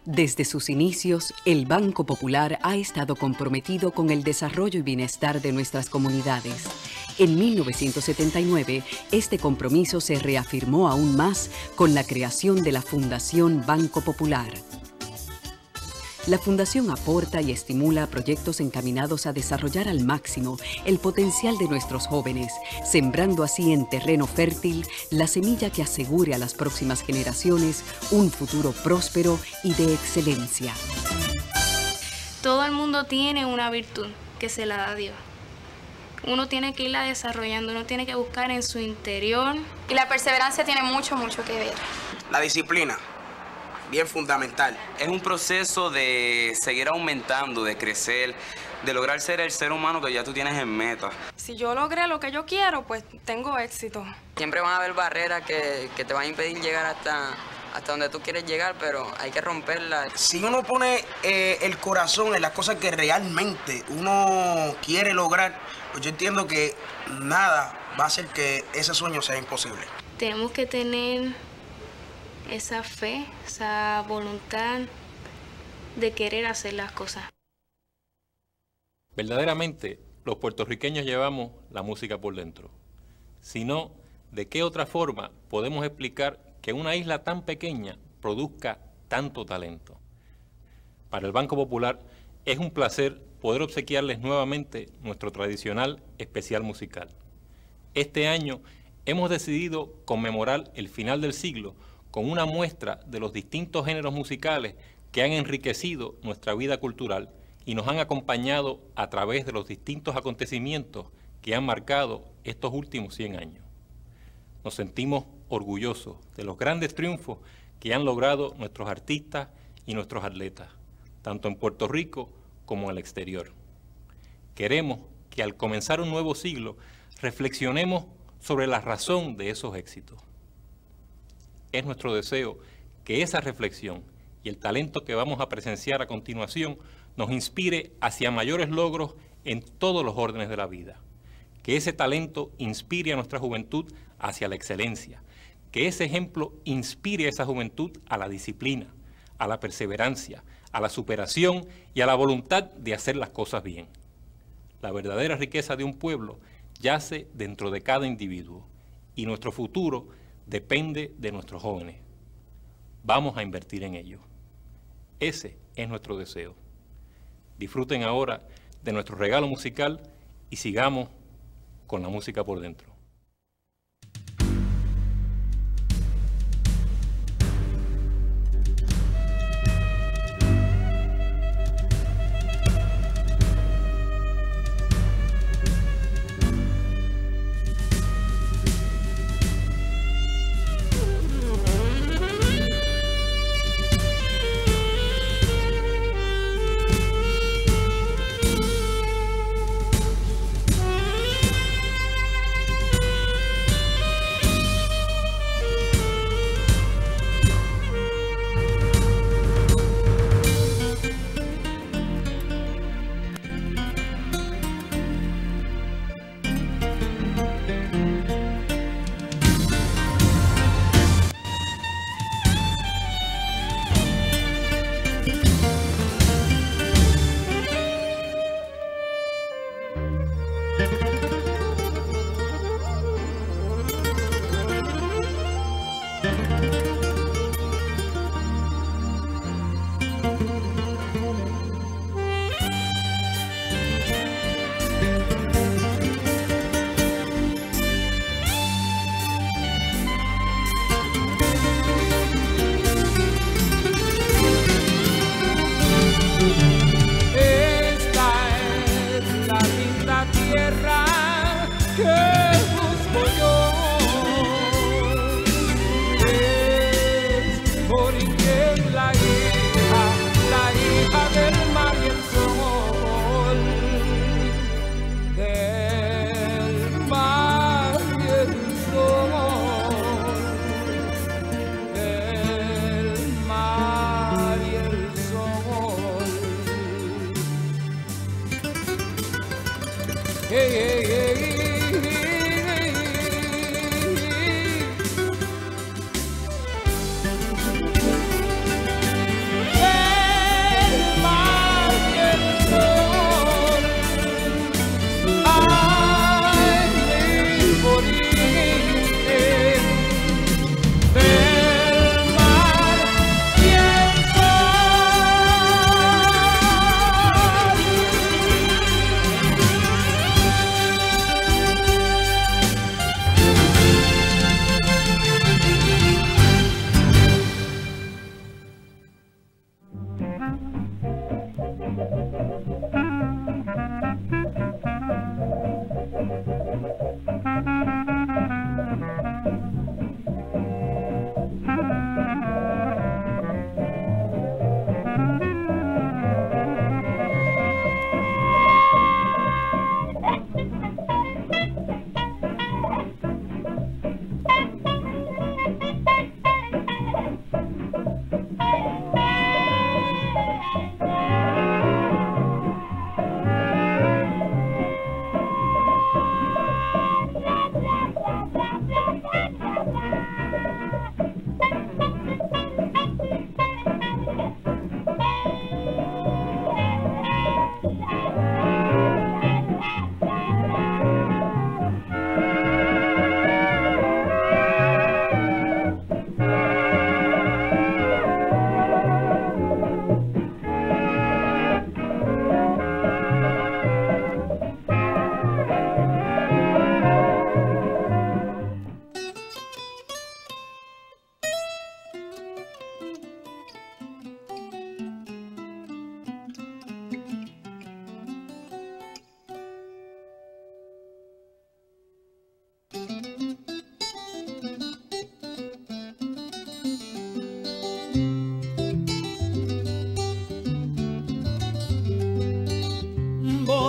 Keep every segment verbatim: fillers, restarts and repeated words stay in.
Desde sus inicios, el Banco Popular ha estado comprometido con el desarrollo y bienestar de nuestras comunidades. En mil novecientos setenta y nueve, este compromiso se reafirmó aún más con la creación de la Fundación Banco Popular. La Fundación aporta y estimula proyectos encaminados a desarrollar al máximo el potencial de nuestros jóvenes, sembrando así en terreno fértil la semilla que asegure a las próximas generaciones un futuro próspero y de excelencia. Todo el mundo tiene una virtud que se la da Dios. Uno tiene que irla desarrollando, uno tiene que buscar en su interior. Y la perseverancia tiene mucho, mucho que ver. La disciplina. Bien fundamental. Es un proceso de seguir aumentando, de crecer, de lograr ser el ser humano que ya tú tienes en meta. Si yo logré lo que yo quiero, pues tengo éxito. Siempre van a haber barreras que, que te van a impedir llegar hasta, hasta donde tú quieres llegar, pero hay que romperlas. Si uno pone eh, el corazón en las cosas que realmente uno quiere lograr, pues yo entiendo que nada va a hacer que ese sueño sea imposible. Tenemos que tener esa fe, esa voluntad de querer hacer las cosas. Verdaderamente, los puertorriqueños llevamos la música por dentro. Si no, ¿de qué otra forma podemos explicar que una isla tan pequeña produzca tanto talento? Para el Banco Popular es un placer poder obsequiarles nuevamente nuestro tradicional especial musical. Este año hemos decidido conmemorar el final del siglo con una muestra de los distintos géneros musicales que han enriquecido nuestra vida cultural y nos han acompañado a través de los distintos acontecimientos que han marcado estos últimos cien años. Nos sentimos orgullosos de los grandes triunfos que han logrado nuestros artistas y nuestros atletas, tanto en Puerto Rico como en el exterior. Queremos que al comenzar un nuevo siglo reflexionemos sobre la razón de esos éxitos. Es nuestro deseo que esa reflexión y el talento que vamos a presenciar a continuación nos inspire hacia mayores logros en todos los órdenes de la vida. Que ese talento inspire a nuestra juventud hacia la excelencia. Que ese ejemplo inspire a esa juventud a la disciplina, a la perseverancia, a la superación y a la voluntad de hacer las cosas bien. La verdadera riqueza de un pueblo yace dentro de cada individuo y nuestro futuro depende de nuestros jóvenes. Vamos a invertir en ellos. Ese es nuestro deseo. Disfruten ahora de nuestro regalo musical y sigamos con la música por dentro.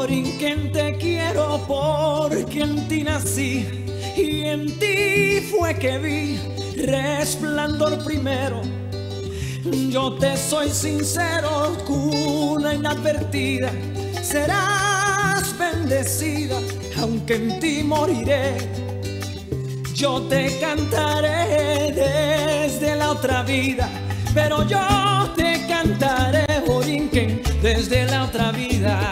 Borinquen, te quiero porque en ti nací y en ti fue que vi resplandor primero. Yo te soy sincero, cuna inadvertida, serás bendecida, aunque en ti moriré. Yo te cantaré desde la otra vida, pero yo te cantaré, Borinquen, desde la otra vida.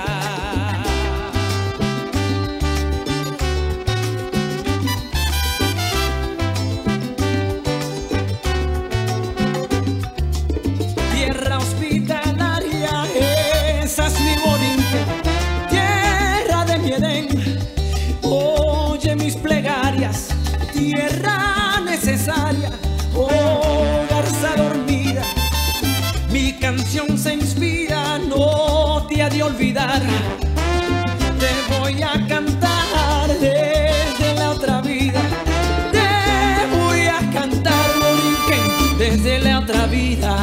Tierra hospitalaria, esa es mi Borinquen, tierra de mi Edén. Oye mis plegarias, tierra necesaria, oh garza dormida. Mi canción se inspira, no te ha de olvidar. Te voy a cantar desde la otra vida. Te voy a cantar, Borinquen, desde la otra vida.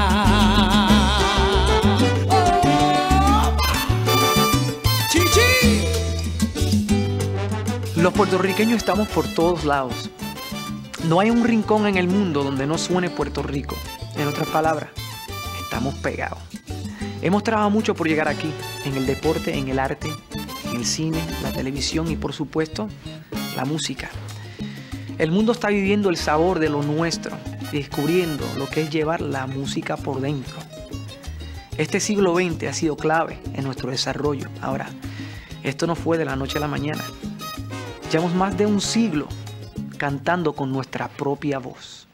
Oh, chichi. Los puertorriqueños estamos por todos lados. No hay un rincón en el mundo donde no suene Puerto Rico. En otras palabras, estamos pegados. Hemos trabajado mucho por llegar aquí, en el deporte, en el arte, en el cine, la televisión y por supuesto, la música. El mundo está viviendo el sabor de lo nuestro y descubriendo lo que es llevar la música por dentro. Este siglo veinte ha sido clave en nuestro desarrollo. Ahora, esto no fue de la noche a la mañana. Llevamos más de un siglo cantando con nuestra propia voz.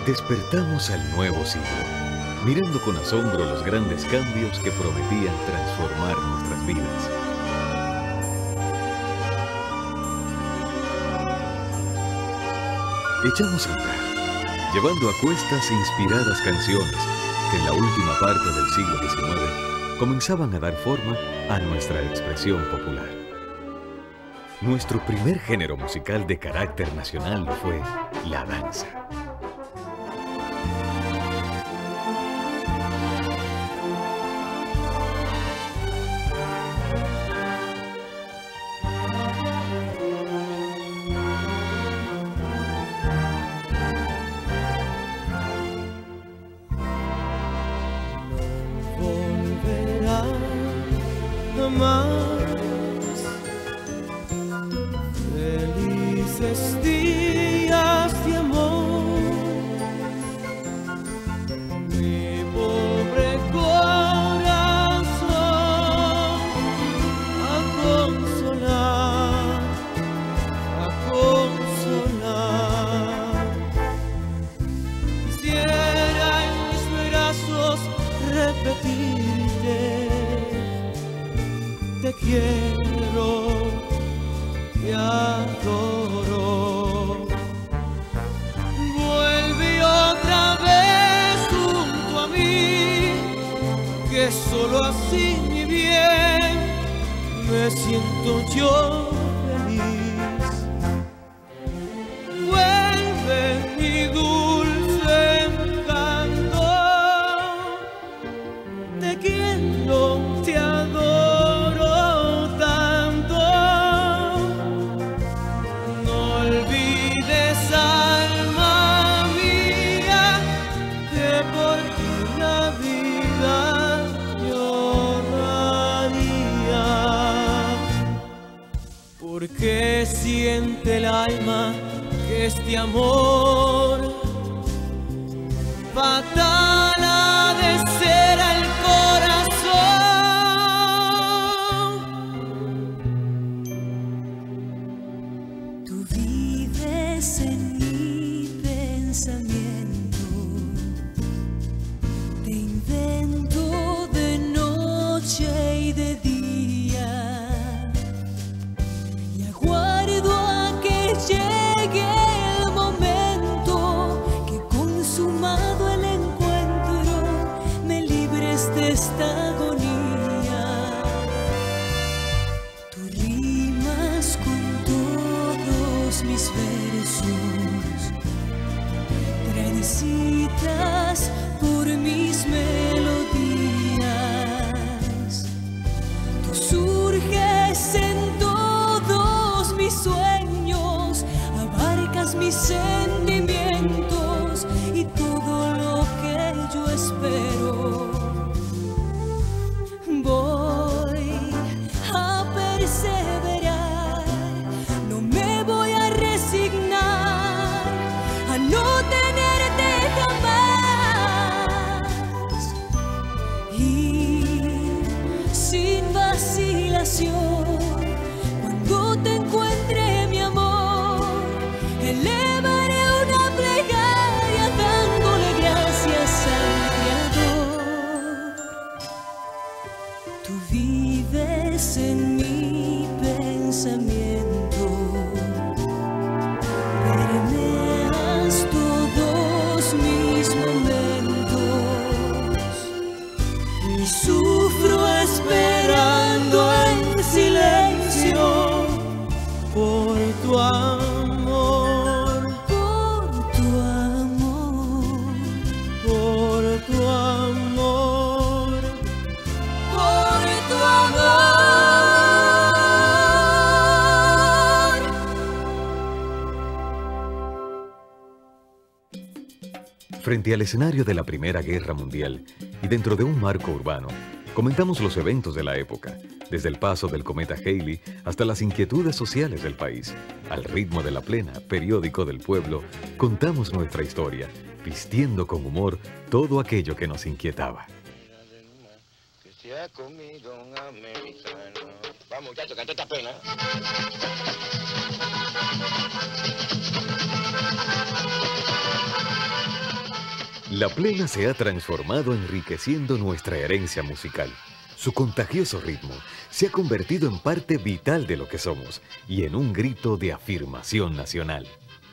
Despertamos al nuevo siglo, mirando con asombro los grandes cambios que prometían transformar nuestras vidas. Echamos a andar, llevando a cuestas inspiradas canciones que en la última parte del siglo diecinueve comenzaban a dar forma a nuestra expresión popular. Nuestro primer género musical de carácter nacional fue la danza. Felices días de amor, mi pobre corazón a consolar, a consolar. Quisiera en mis brazos repetirte: te quiero, te adoro. Vuelve otra vez junto a mí, que solo así, mi bien, me siento yo feliz. Vuelve mi dulce encanto, te quiero, te adoro. Porque siente el alma que este amor fatal ha de ser al corazón. Tú vives en mi pensamiento, te invento de noche y de día. Llegue el momento que, consumado el encuentro, me libres de esta agonía. Tú rimas con todos mis versos, transitas por mis melodías. Tú surges en todos mis sueños, abarcas mis sentimientos y todo lo que yo espero. Voy a perseverar, no me voy a resignar a no tenerte jamás. Y sin vacilación, cuando te encuentre, mi amor, elevaré una plegaria dándole gracias al Creador. Tú vives en mi pensamiento, permeas todos mis momentos y sufro esperando en silencio por tu amor, por tu amor, por tu amor, por tu amor. Frente al escenario de la Primera Guerra Mundial y dentro de un marco urbano, comentamos los eventos de la época, desde el paso del cometa Halley hasta las inquietudes sociales del país. Al ritmo de La Plena, periódico del pueblo, contamos nuestra historia, vistiendo con humor todo aquello que nos inquietaba. Que sea conmigo un americano. Vamos, muchachos, canta esta pena. La plena se ha transformado enriqueciendo nuestra herencia musical. Su contagioso ritmo se ha convertido en parte vital de lo que somos y en un grito de afirmación nacional.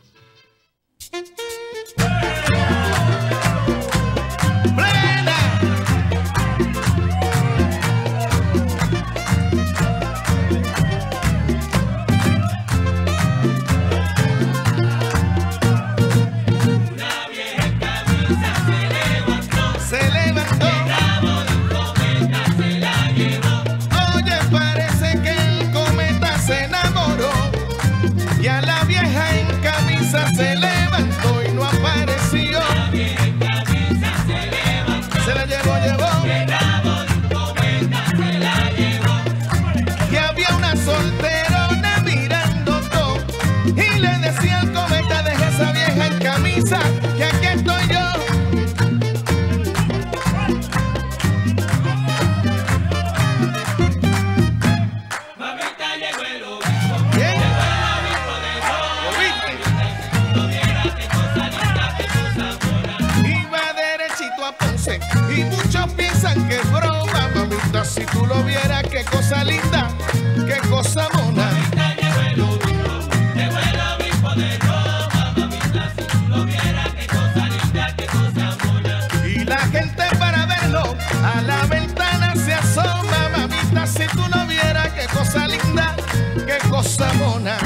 Se levantó y no apareció. La vieja en camisa se levantó. Se la llevó, llevó. Se la llevó. Y había una solterona mirando todo. Y le decía al cometa, deja esa vieja en camisa, que aquí estoy yo. Mamita llegó el obispo. ¿Quién? Y muchos piensan que es broma, mamita, si tú lo vieras, qué cosa linda, qué cosa mona. Mamita, llegó el obispo, llegó el obispo de Roma, mamita, si tú lo vieras, qué cosa linda, qué cosa mona. Y la gente para verlo a la ventana se asoma, mamita, si tú lo vieras, qué cosa linda, qué cosa mona.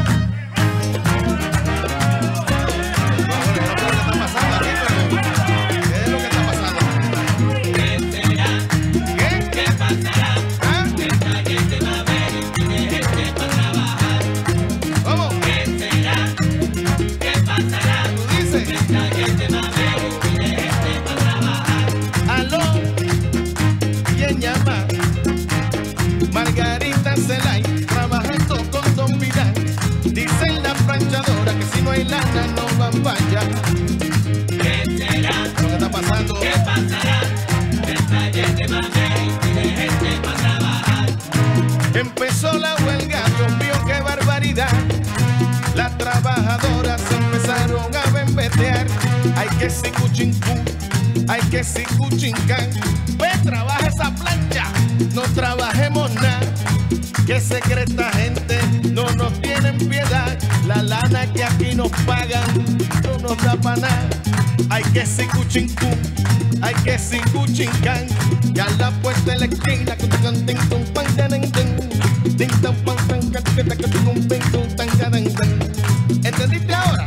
Margarita Celay, trabajando con Don Vidal. Dicen la planchadora que si no hay lana no van para allá. ¿Qué será? ¿Lo que está pasando? ¿Qué pasará? El taller de mamey tiene gente para trabajar. Empezó la huelga, Dios mío, qué barbaridad. Las trabajadoras empezaron a bembetear. Hay que si cuchincú, hay que si cuchincán. Ve, trabaja esa plancha, no trabajemos nada. Que secreta gente, no nos tienen piedad. La lana que aquí nos pagan no nos da para nada. Hay que si cuchincú, hay que si cuchincán. Y a la puerta de la esquina, ¿entendiste ahora?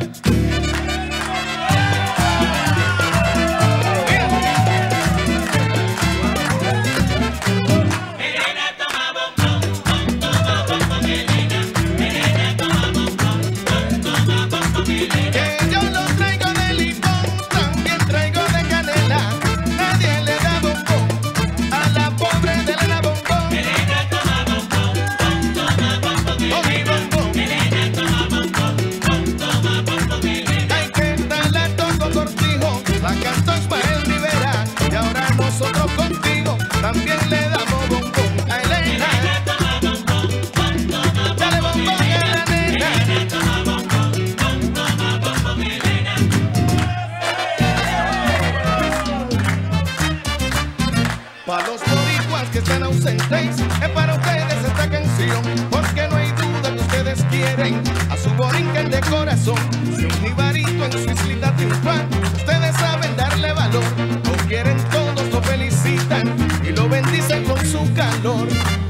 También le damos bombón a Elena. Dale bombón a la nena. Para los boricuas que están ausentes, es para ustedes esta canción, porque no hay duda que ustedes quieren a su borinquen de corazón. Si un jibarito en su islita triunfal, ustedes saben darle valor. Lo quieren todos, lo felicitan y lo bendicen con su calor.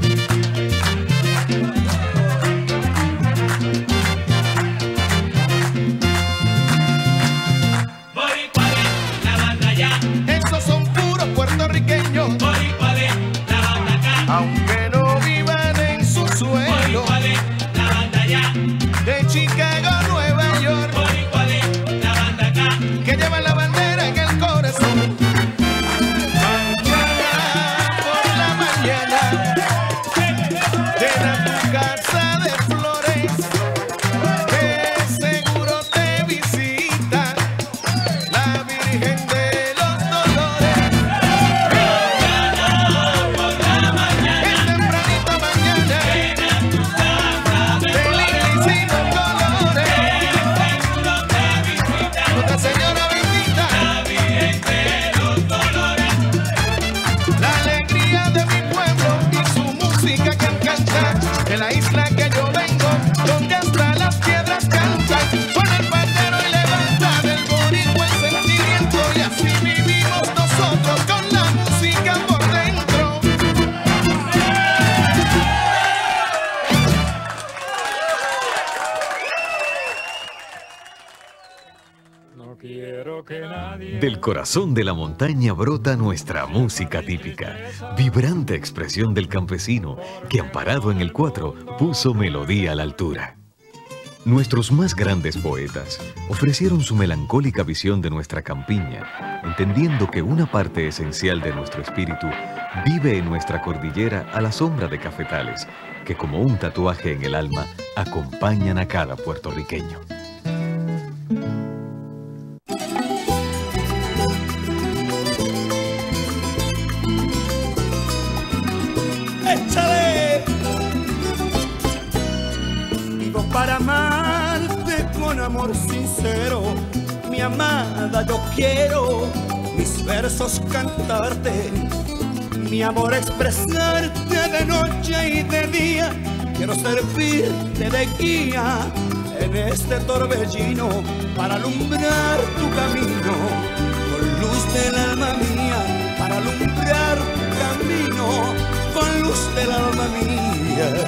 Boricua de la banda ya. Esos son puros puertorriqueños. Boricua de la banda acá. Aunque no vivan en su suelo. Boricua de la banda ya. De Chicago a Nueva York. Boricua de la banda acá. Que llevan la bandera en el corazón. Mañana por la mañana. Del corazón de la montaña brota nuestra música típica, vibrante expresión del campesino que, amparado en el cuatro, puso melodía a la altura. Nuestros más grandes poetas ofrecieron su melancólica visión de nuestra campiña, entendiendo que una parte esencial de nuestro espíritu vive en nuestra cordillera a la sombra de cafetales, que como un tatuaje en el alma acompañan a cada puertorriqueño. ¡Échale! Vivo para amarte con amor sincero, mi amada, yo quiero mis versos cantarte, mi amor expresarte de noche y de día. Quiero servirte de guía en este torbellino para alumbrar tu camino, con luz del alma mía, para alumbrar tu camino, con luz del alma mía.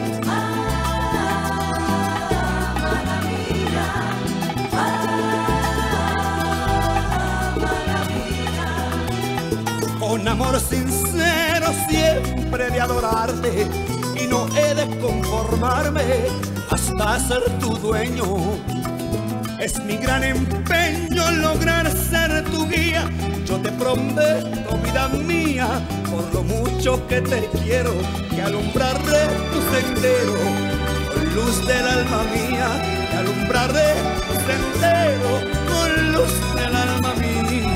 Con amor sincero siempre de adorarte, y no he de conformarme hasta ser tu dueño. Es mi gran empeño lograr ser tu guía. Yo te prometo, vida mía, por lo mucho que te quiero, que alumbraré tu sendero. Con luz del alma mía, que alumbraré tu sendero. Con luz del alma mía.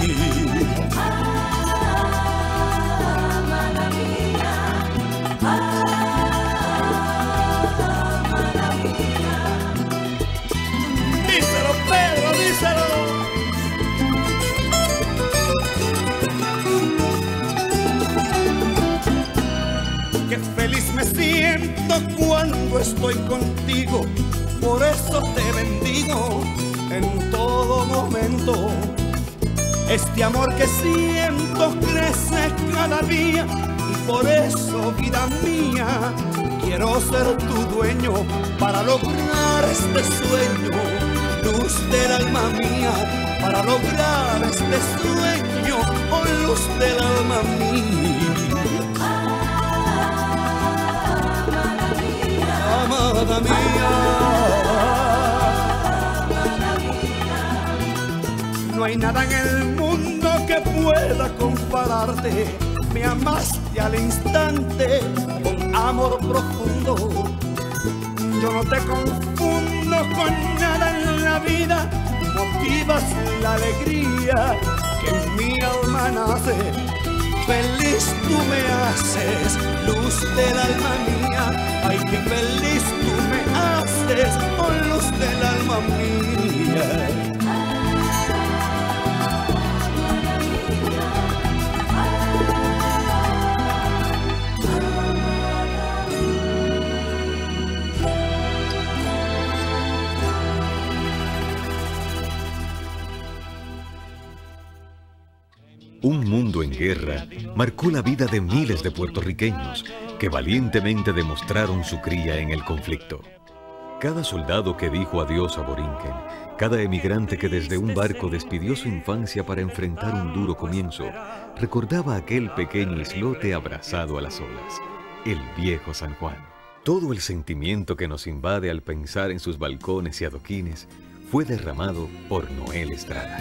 Díselo, Pedro, díselo. Qué feliz me siento cuando estoy contigo, por eso te bendigo en todo momento. Este amor que siento crece cada día, y por eso, vida mía, quiero ser tu dueño para lograr este sueño. Luz del alma mía, para lograr este sueño. Oh, luz del alma mía. Amada mía. No hay nada en el mundo que pueda compararte. Me amaste al instante con amor profundo. Yo no te confundo con nada en la vida. Motivas la alegría que en mi alma nace. Feliz tú me haces, luz del alma mía. Ay, qué feliz tú me haces, oh, luz del alma mía. Un mundo en guerra marcó la vida de miles de puertorriqueños que valientemente demostraron su cría en el conflicto. Cada soldado que dijo adiós a Borinquen, cada emigrante que desde un barco despidió su infancia para enfrentar un duro comienzo, recordaba aquel pequeño islote abrazado a las olas, el viejo San Juan. Todo el sentimiento que nos invade al pensar en sus balcones y adoquines fue derramado por Noel Estrada.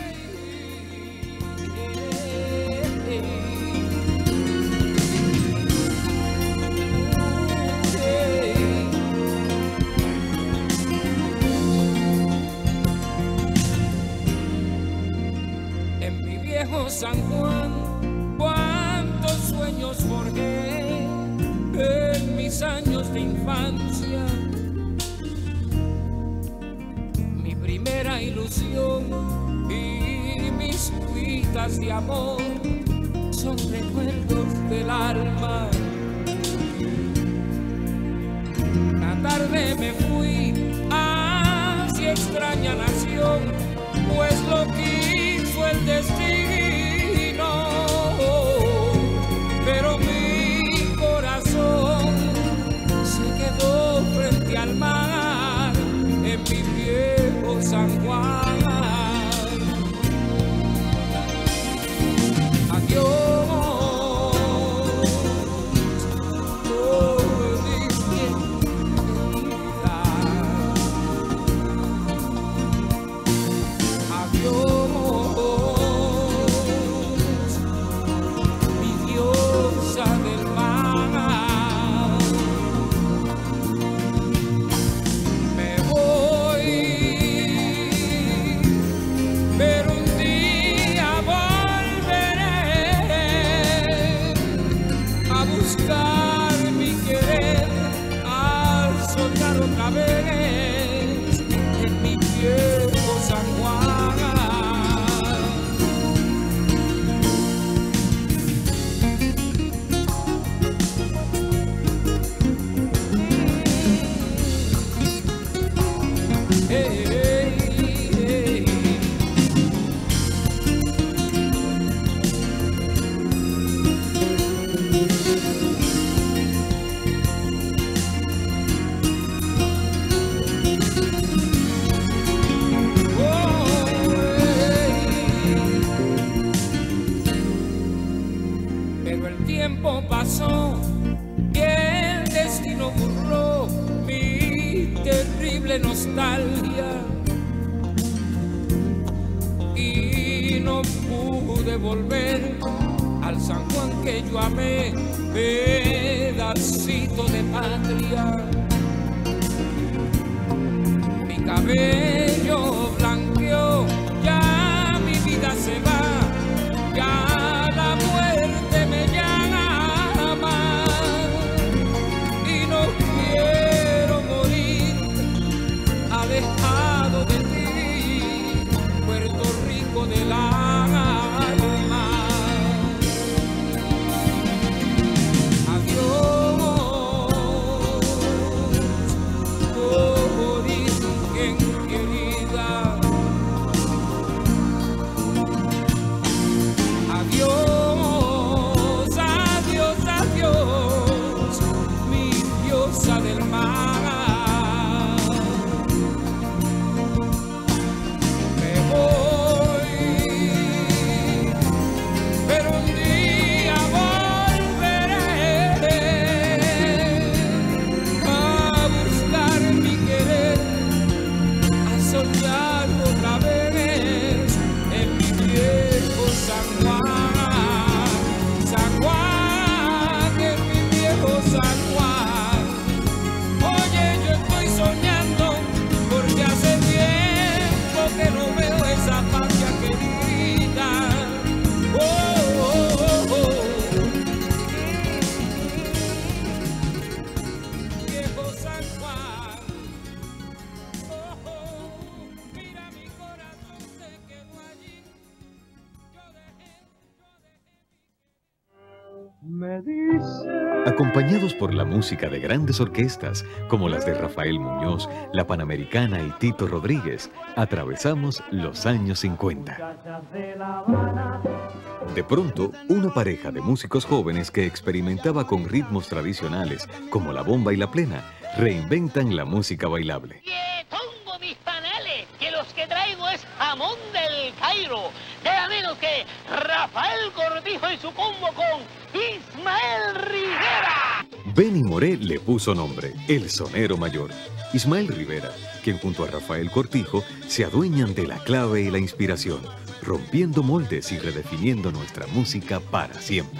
San Juan, cuántos sueños forjé en mis años de infancia. Mi primera ilusión y mis cuitas de amor son recuerdos del alma. Una tarde me fui hacia extraña nación, pues lo quiso el destino. Pero mi corazón se quedó frente al mar en mi viejo San Juan. buscar mi querer, a soñar otra vez en mi viejo San Juan. Pasó y el destino borró mi terrible nostalgia y no pude volver al San Juan que yo amé, pedacito de patria. Mi cabello blanqueó, ya mi vida se va, ya la muerte me llama. Alejado de ti, Puerto Rico del alma. Adiós, oh, origen querida. Adiós, adiós, adiós, mi diosa del mar. Acompañados por la música de grandes orquestas como las de Rafael Muñoz, La Panamericana y Tito Rodríguez, atravesamos los años cincuenta. De pronto, una pareja de músicos jóvenes que experimentaba con ritmos tradicionales como la bomba y la plena, reinventan la música bailable. Pongo mis panales, que los que traigo es jamón del Cairo, nada menos que Rafael Cortijo y su combo con Ismael Rivera. Benny Moré le puso nombre, El Sonero Mayor. Ismael Rivera, quien junto a Rafael Cortijo se adueñan de la clave y la inspiración, rompiendo moldes y redefiniendo nuestra música para siempre.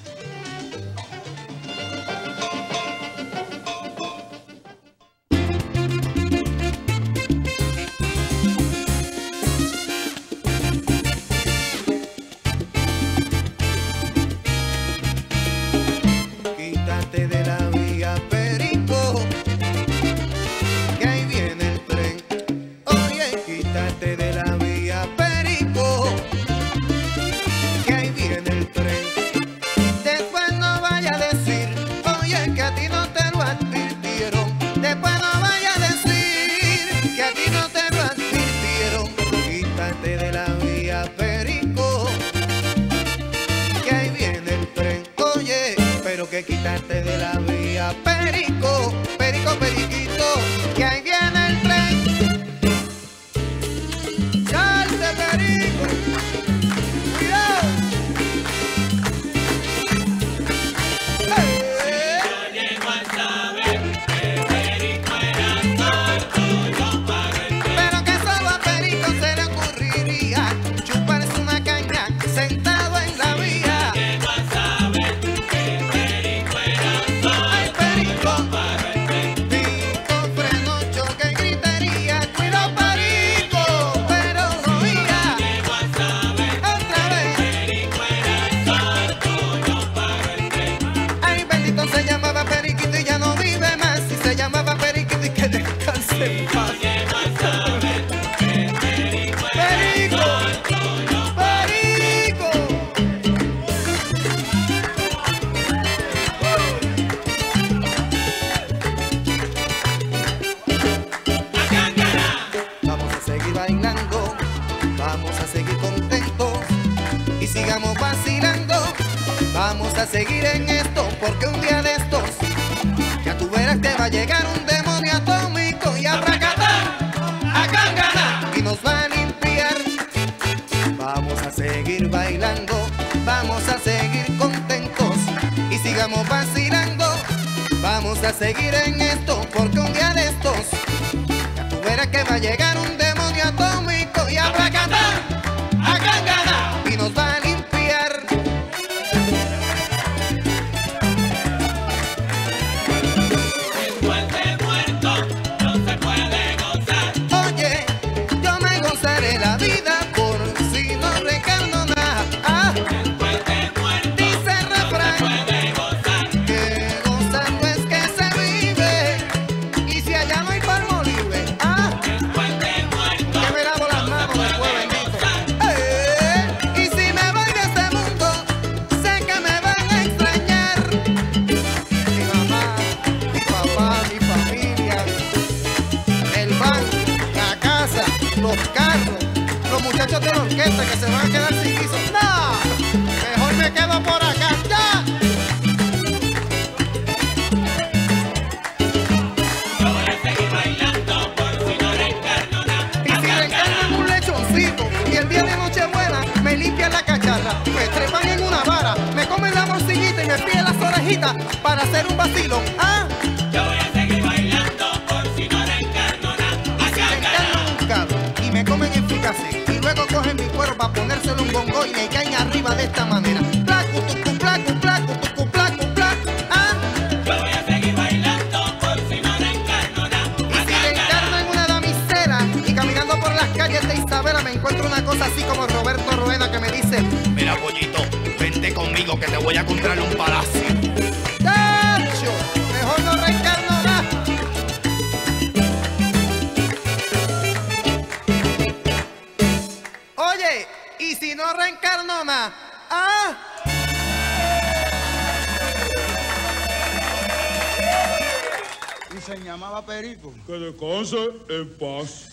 Quitarte de la vía, perico, perico, periquito, que ahí viene el tren. Salte, perico, cuidado. Eh. Si yo llego a saber que perico era sordo, yo pago el tren. Pero que solo a perico se le ocurriría chuparse una caña sentado en la vía. Si yo llego a saber que perico era Vamos a seguir en esto, porque un día de estos ya tú verás que va a llegar un demonio atómico y abracatá, acángana, y nos va a limpiar. Vamos a seguir bailando, vamos a seguir contentos y sigamos vacilando. Vamos a seguir en esto, porque un día de estos ya tú verás que va a llegar un demonio atómico y abracatá, acángana, y nos va a limpiar. La vida por si no reencarno nada. Ah, dice el refrán que gozando es que se vive, y si allá no hay palmo libre, ah, que me lavo las manos después, bendito. Eh, y si me voy de este mundo, sé que me van a extrañar mi mamá, mi papá, mi familia, el banco, la casa, los carros, los muchachos de la orquesta que se van a quedar sin guiso. ¡No! Mejor me quedo por acá. ¡Ya! Yo voy a seguir bailando por si no reencarno nada. Y si reencarno en un lechoncito y el día de Nochebuena me limpian la cacharra, me trepan en una vara, me comen la morcillita y me piden las orejitas para hacer un vacilo. ¿Ah? Yo voy a seguir bailando por si no reencarno nada. Y si reencarno un cabro y me comen en fricasé, luego cogen mi cuero para ponérselo un bongo y me caen arriba de esta manera. Placu, tucu, placu, placu, tucu, placu, placu. Ah, yo voy a seguir bailando por si no reencarno nada. Y si reencarno en una damisela y caminando por las calles de Isabela me encuentro una cosa así como Roberto Rueda que me dice: mira, pollito, vente conmigo que te voy a comprar un palacio. ¡Tacho! Mejor no reencarno nada. Oye, ¿y si no reencarno nada? ¿Ah? Y se llamaba Perico. Que descanse en paz.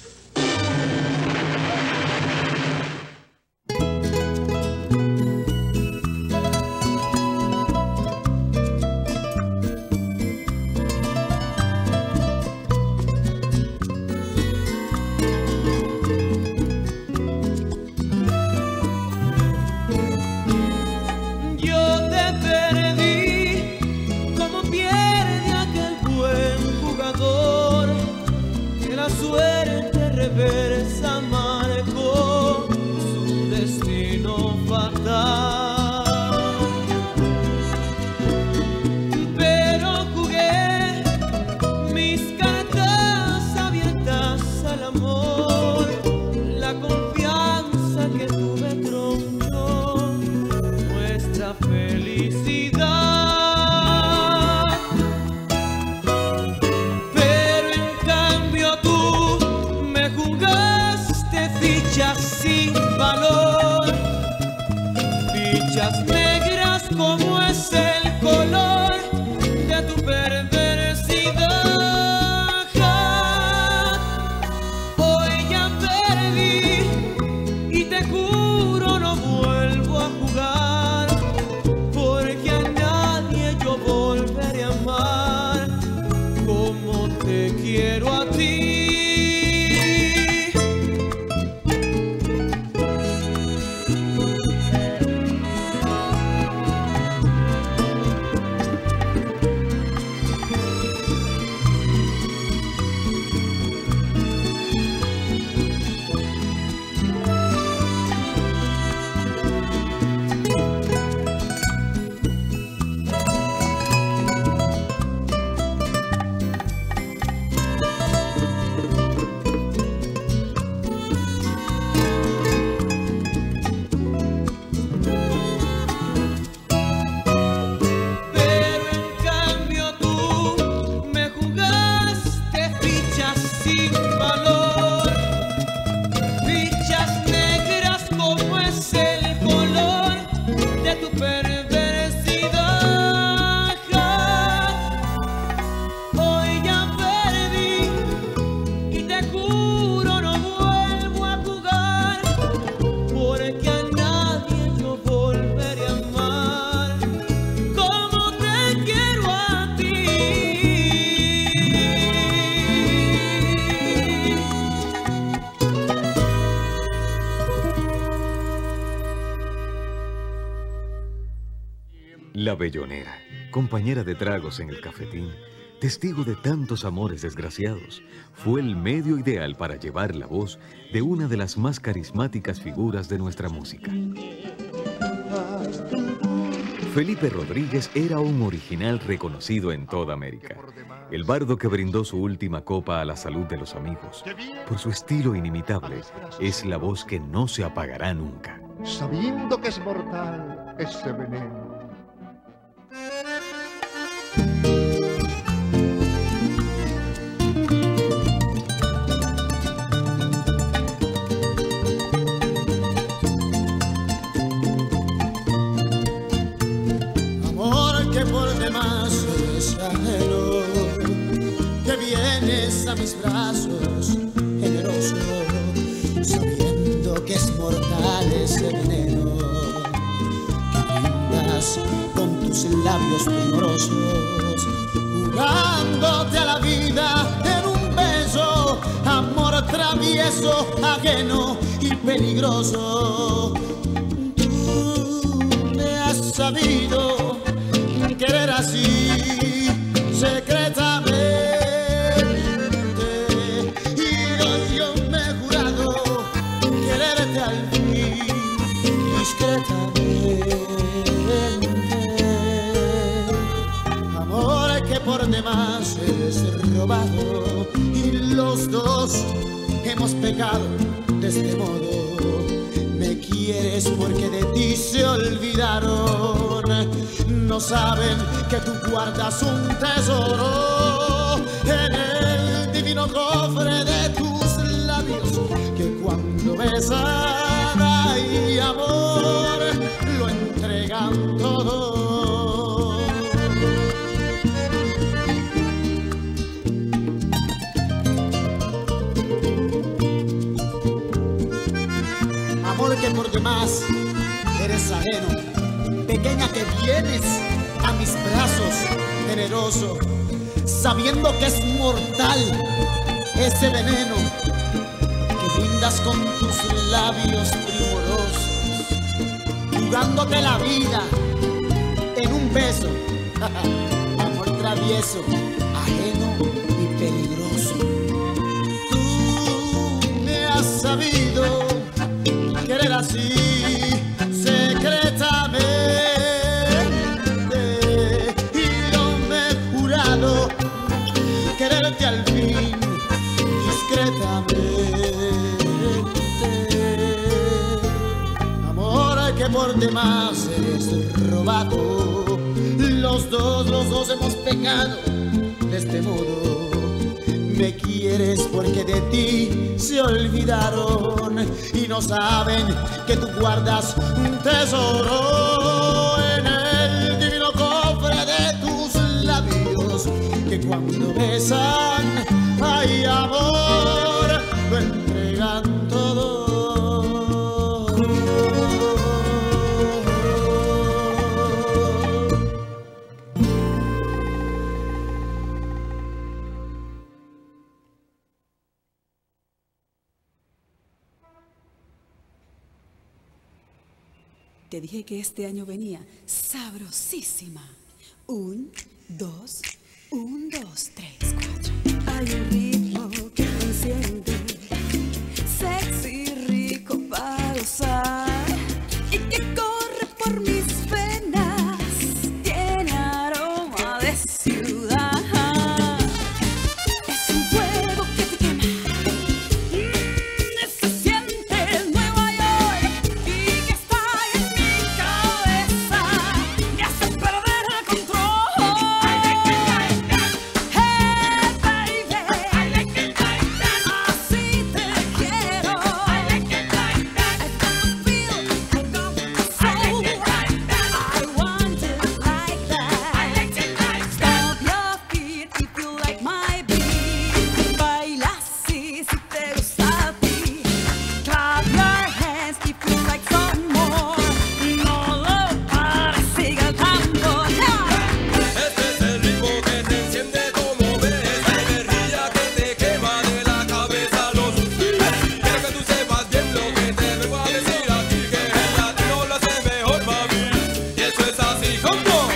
Reversa marcó su destino fatal, pero jugué mis cartas abiertas al amor, la confianza que tuve tronchó nuestra felicidad. Fichas sin valor, fichas negras como es el color de tu perversidad. Hoy ya perdí y te juro no vuelvo a jugar La Bellonera, compañera de tragos en el cafetín, testigo de tantos amores desgraciados, fue el medio ideal para llevar la voz de una de las más carismáticas figuras de nuestra música. Felipe Rodríguez era un original reconocido en toda América. El bardo que brindó su última copa a la salud de los amigos. Por su estilo inimitable, es la voz que no se apagará nunca. Sabiendo que es mortal ese veneno. Por demás es ajeno, que vienes a mis brazos generoso, sabiendo que es mortal ese veneno, que brindas con tus labios primorosos, jugándote a la vida en un beso, amor travieso, ajeno y peligroso. Tú me has sabido querer así, secretamente, y yo me he jurado quererte al fin, discretamente. Amor que por demás es robado, y los dos hemos pecado de este modo. Me quieres porque de ti se olvidaron. No saben que tú guardas un tesoro en el divino cofre de tus labios, que cuando besan, ay amor, lo entregan todo. Amor que por demás eres ajeno, pequeña que vienes a mis brazos generoso, sabiendo que es mortal ese veneno que brindas con tus labios primorosos, jugándote la vida en un beso, amor travieso, ajeno y peligroso. Tú me has sabido querer así, secretamente, y yo me he jurado quererte al fin, discretamente. Amor que por demás eres robado, los dos, los dos hemos pecado de este modo. Me quieres porque de ti se olvidaron y no saben que tú guardas un tesoro en el divino cofre de tus labios, que cuando besan, ay amor, lo entregan todo. Te dije que este año venía sabrosísima. Un, dos, un, dos, tres, cuatro. Hay un ritmo que me enciende, sexy, rico para gozar, y que corre por mis venas, tiene aroma de ciudad. Es un fuego que te quema, mm, se siente en Nueva York, y que está en mi cabeza, me hace perder el control. Hey baby, así te quiero. I don't feel, I don't soul, I want it like that. Stop your feet if you like my beat. Baila así si te gusta a ti. Clap your hands if you like some more. No lo pares, sigue el tambor. Este es el ritmo que te enciende como ves, la energía que te quema de la cabeza a los pies. Quiero que tú sepas bien lo que te vengo a decir a ti, que el latino lo hace mejor, mami, y eso es así como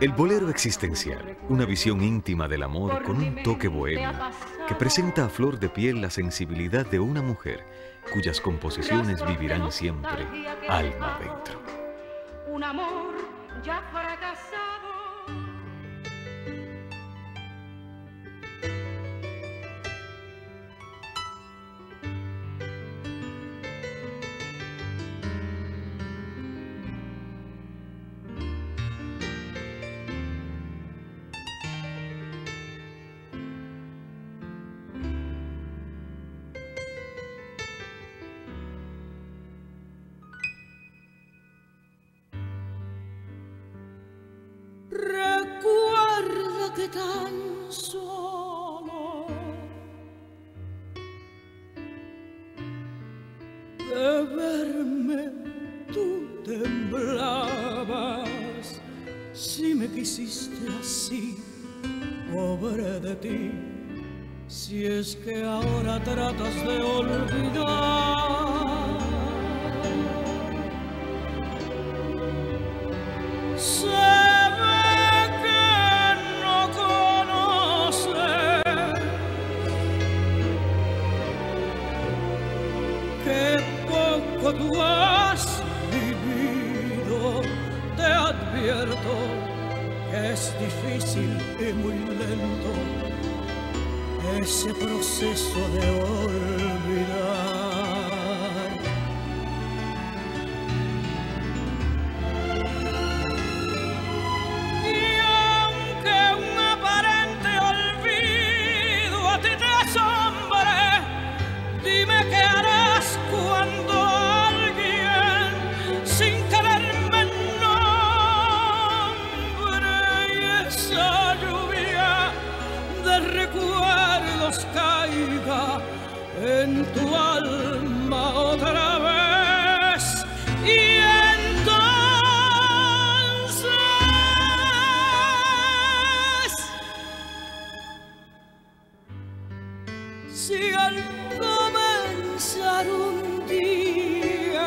El bolero existencial, una visión íntima del amor con un toque bohemio que presenta a flor de piel la sensibilidad de una mujer cuyas composiciones vivirán siempre alma adentro. Un amor ya fracasado. Recuerda que tan solo de verme tú temblabas. Si me quisiste así, pobre de ti, si es que ahora tratas de olvidar. Se ve que no conoces que poco tú has vivido. Te advierto que es difícil y muy lento ese proceso de olvidar. Cuando alguien sin quererme nombre y esa lluvia de recuerdos caiga en tu alma otra vez y entonces si al comenzar un día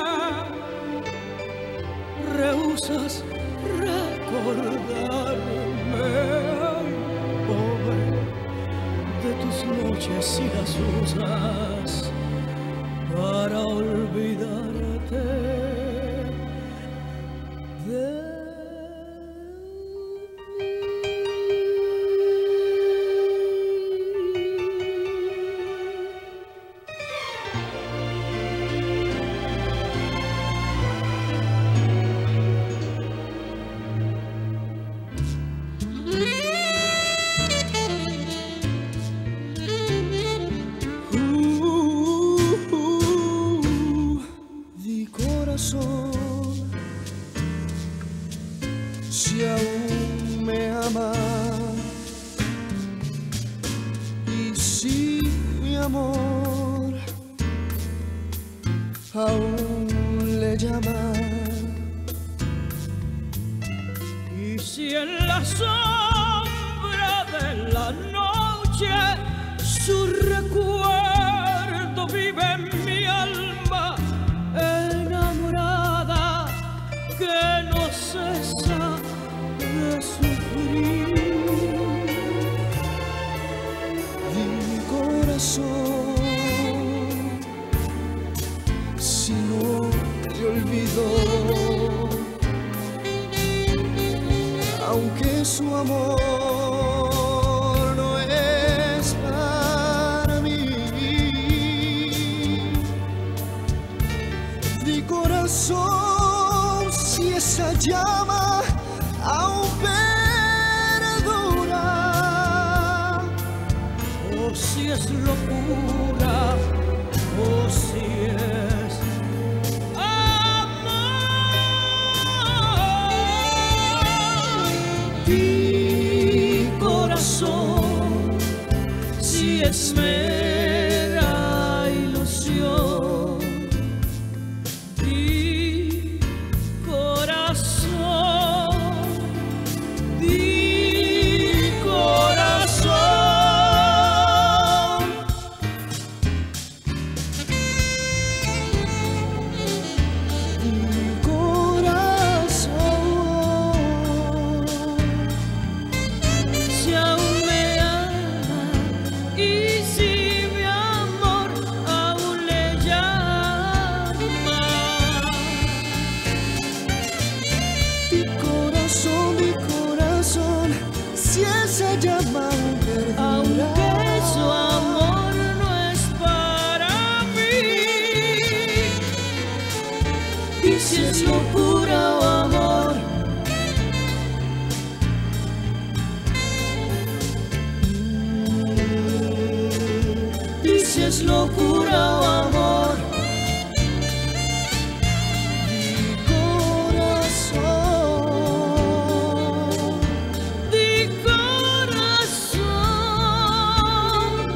rehusas recordarme, ay, pobre de tus noches y las usas para olvidarte de si aún me ama y si mi amor aún le llama y si en la sombra de la noche su recuerdo vive en mi alma enamorada que no cesa de sufrir. Mi corazón, si no te olvido, aunque su amor no es para mí, mi corazón, si esa llama aún perdura, o si es locura, o si es amor. Mi corazón, si es mera ilusión, mi corazón, mi corazón. Mi corazón. es locura o amor. Di corazón, di corazón.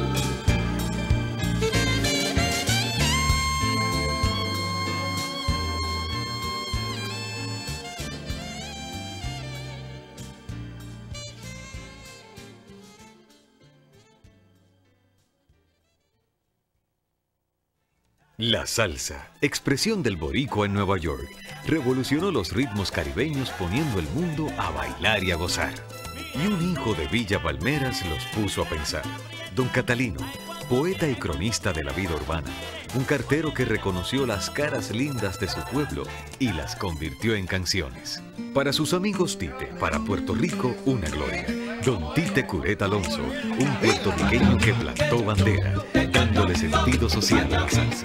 La salsa, expresión del boricua en Nueva York, revolucionó los ritmos caribeños poniendo el mundo a bailar y a gozar. Y un hijo de Villa Palmeras los puso a pensar. Don Catalino, poeta y cronista de la vida urbana, un cartero que reconoció las caras lindas de su pueblo y las convirtió en canciones. Para sus amigos Tite, para Puerto Rico, una gloria. Don Tite Curet Alonso, un puertorriqueño que plantó bandera, dándole sentido social a la salsa.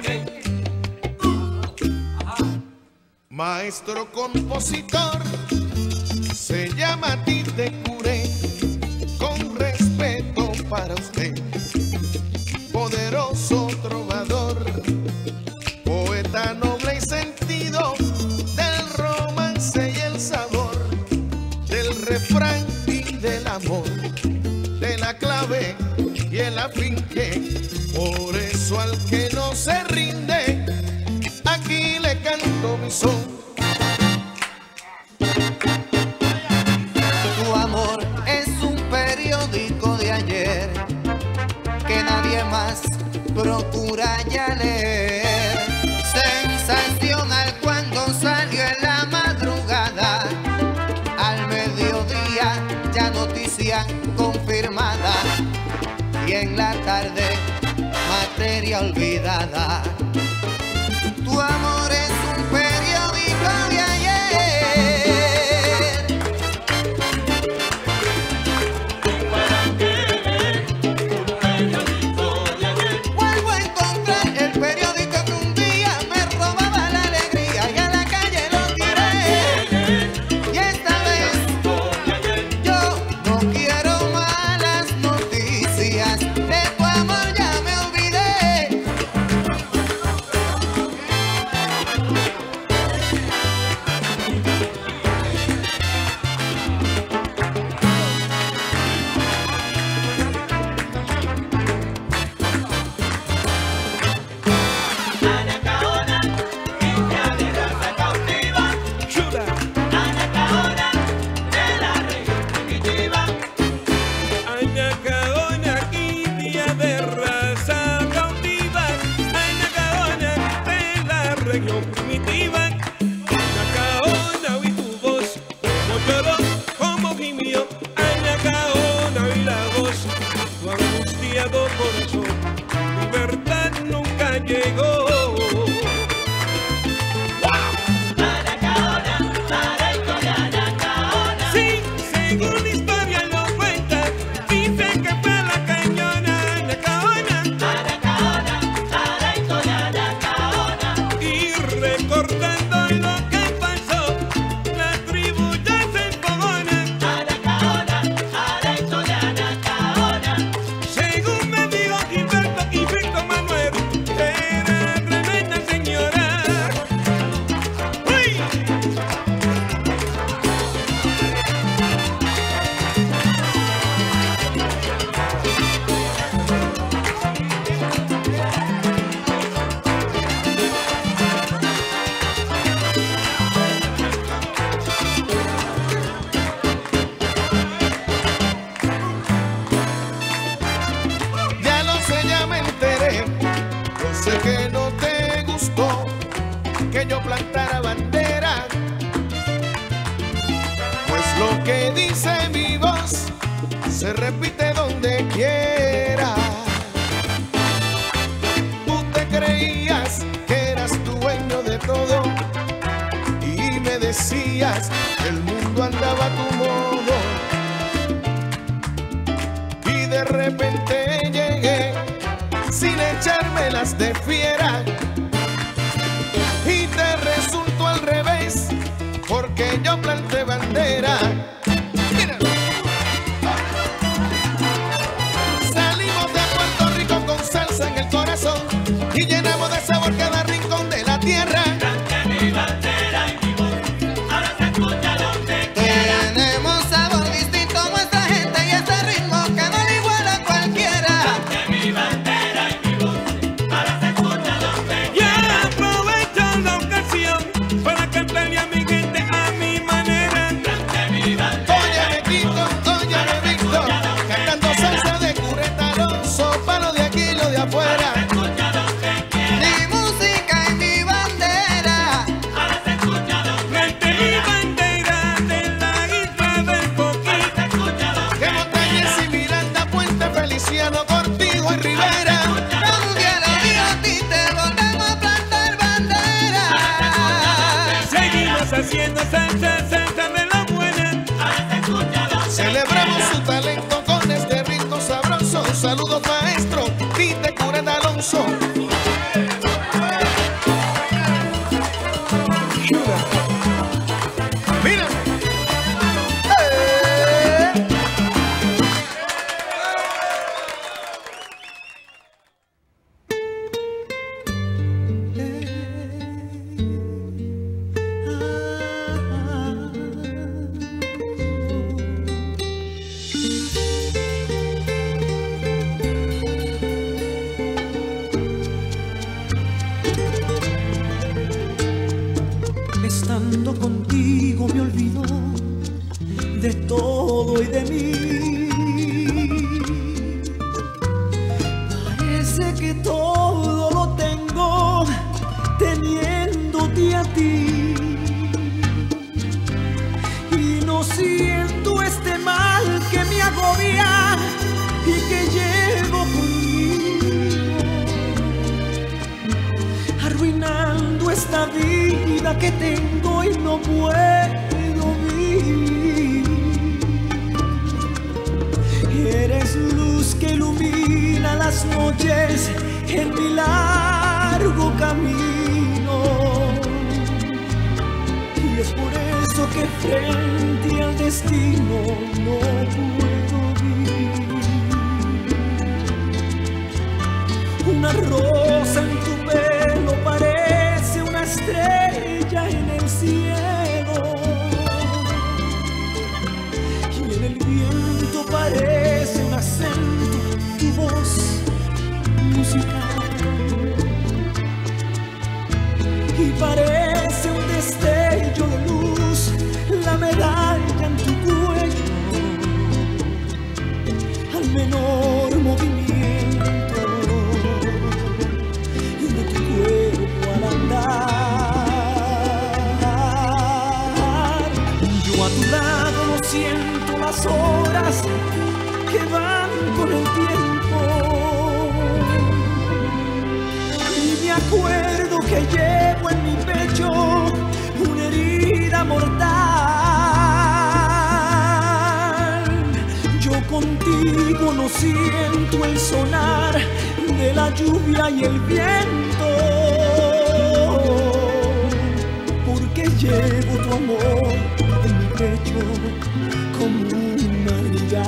Maestro compositor, se llama Tite Curet, con respeto para usted. Poderoso trovador, poeta noble y sentido del romance y el sabor, del refrán y del amor, de la clave y el afinque. Por eso al que no se rinde, aquí le canto mi son. Tu amor es un periódico de ayer que nadie más procura ya leer. Sensacional cuando salió en la madrugada, al mediodía ya noticia confirmada, y en la tarde materia olvidada. Tu amor es un periódico de ayer. Vuelvo a encontrar el periódico que un día me robaba la alegría y a la calle lo tiré. Y esta vez yo no quiero malas noticias, de tu amor ya me olvidé. Anacaona, india de raza cautiva, Anacaona de la región primitiva. Anacaona, oí tu voz, como lloró, como gimió. Anacaona, oí la voz, tu angustiado corazón. Libertad nunca llegó. Sí, según la historia lo cuenta, dicen que fue la cañona Anacaona. Y recordando lo que pasó, la tribu ya se enfogona. Según me dijo Gilberto y Víctor Manuel, era tremenda señora. ¡Uy! Ya lo sé, ya me enteré. Yo sé que no te gustó que yo plantara bandera, pues lo que dice mi voz se repite donde quiera. Tú te creías que eras dueño de todo y me decías que el mundo andaba a tu modo. Y de repente llegué sin echármelas de fiera, y te resultó al revés porque yo planté bandera. Mira. Salimos de Puerto Rico con salsa en el corazón. Alonso. Mira. Estando contigo me olvido de todo y de mí. Parece que todo lo tengo teniéndote a ti. Y no siento este mal que me agobia y que llevo conmigo, arruinando esta vida que tengo y no puedo vivir. Eres luz que ilumina las noches en mi largo camino, y es por eso que frente al destino no puedo vivir. Una rosa en tu pelo parece una estrella en el cielo, y en el viento parece un acento tu voz musical, y parece un destello de luz la medalla en tu cuello, al menor movimiento de tu cuerpo al andar. Yo a tu lado no siento las horas que van con el tiempo, y me acuerdo que llevo en mi pecho una herida mortal. Yo contigo no siento el sonar de la lluvia y el viento, porque llevo tu amor en mi pecho como una herida.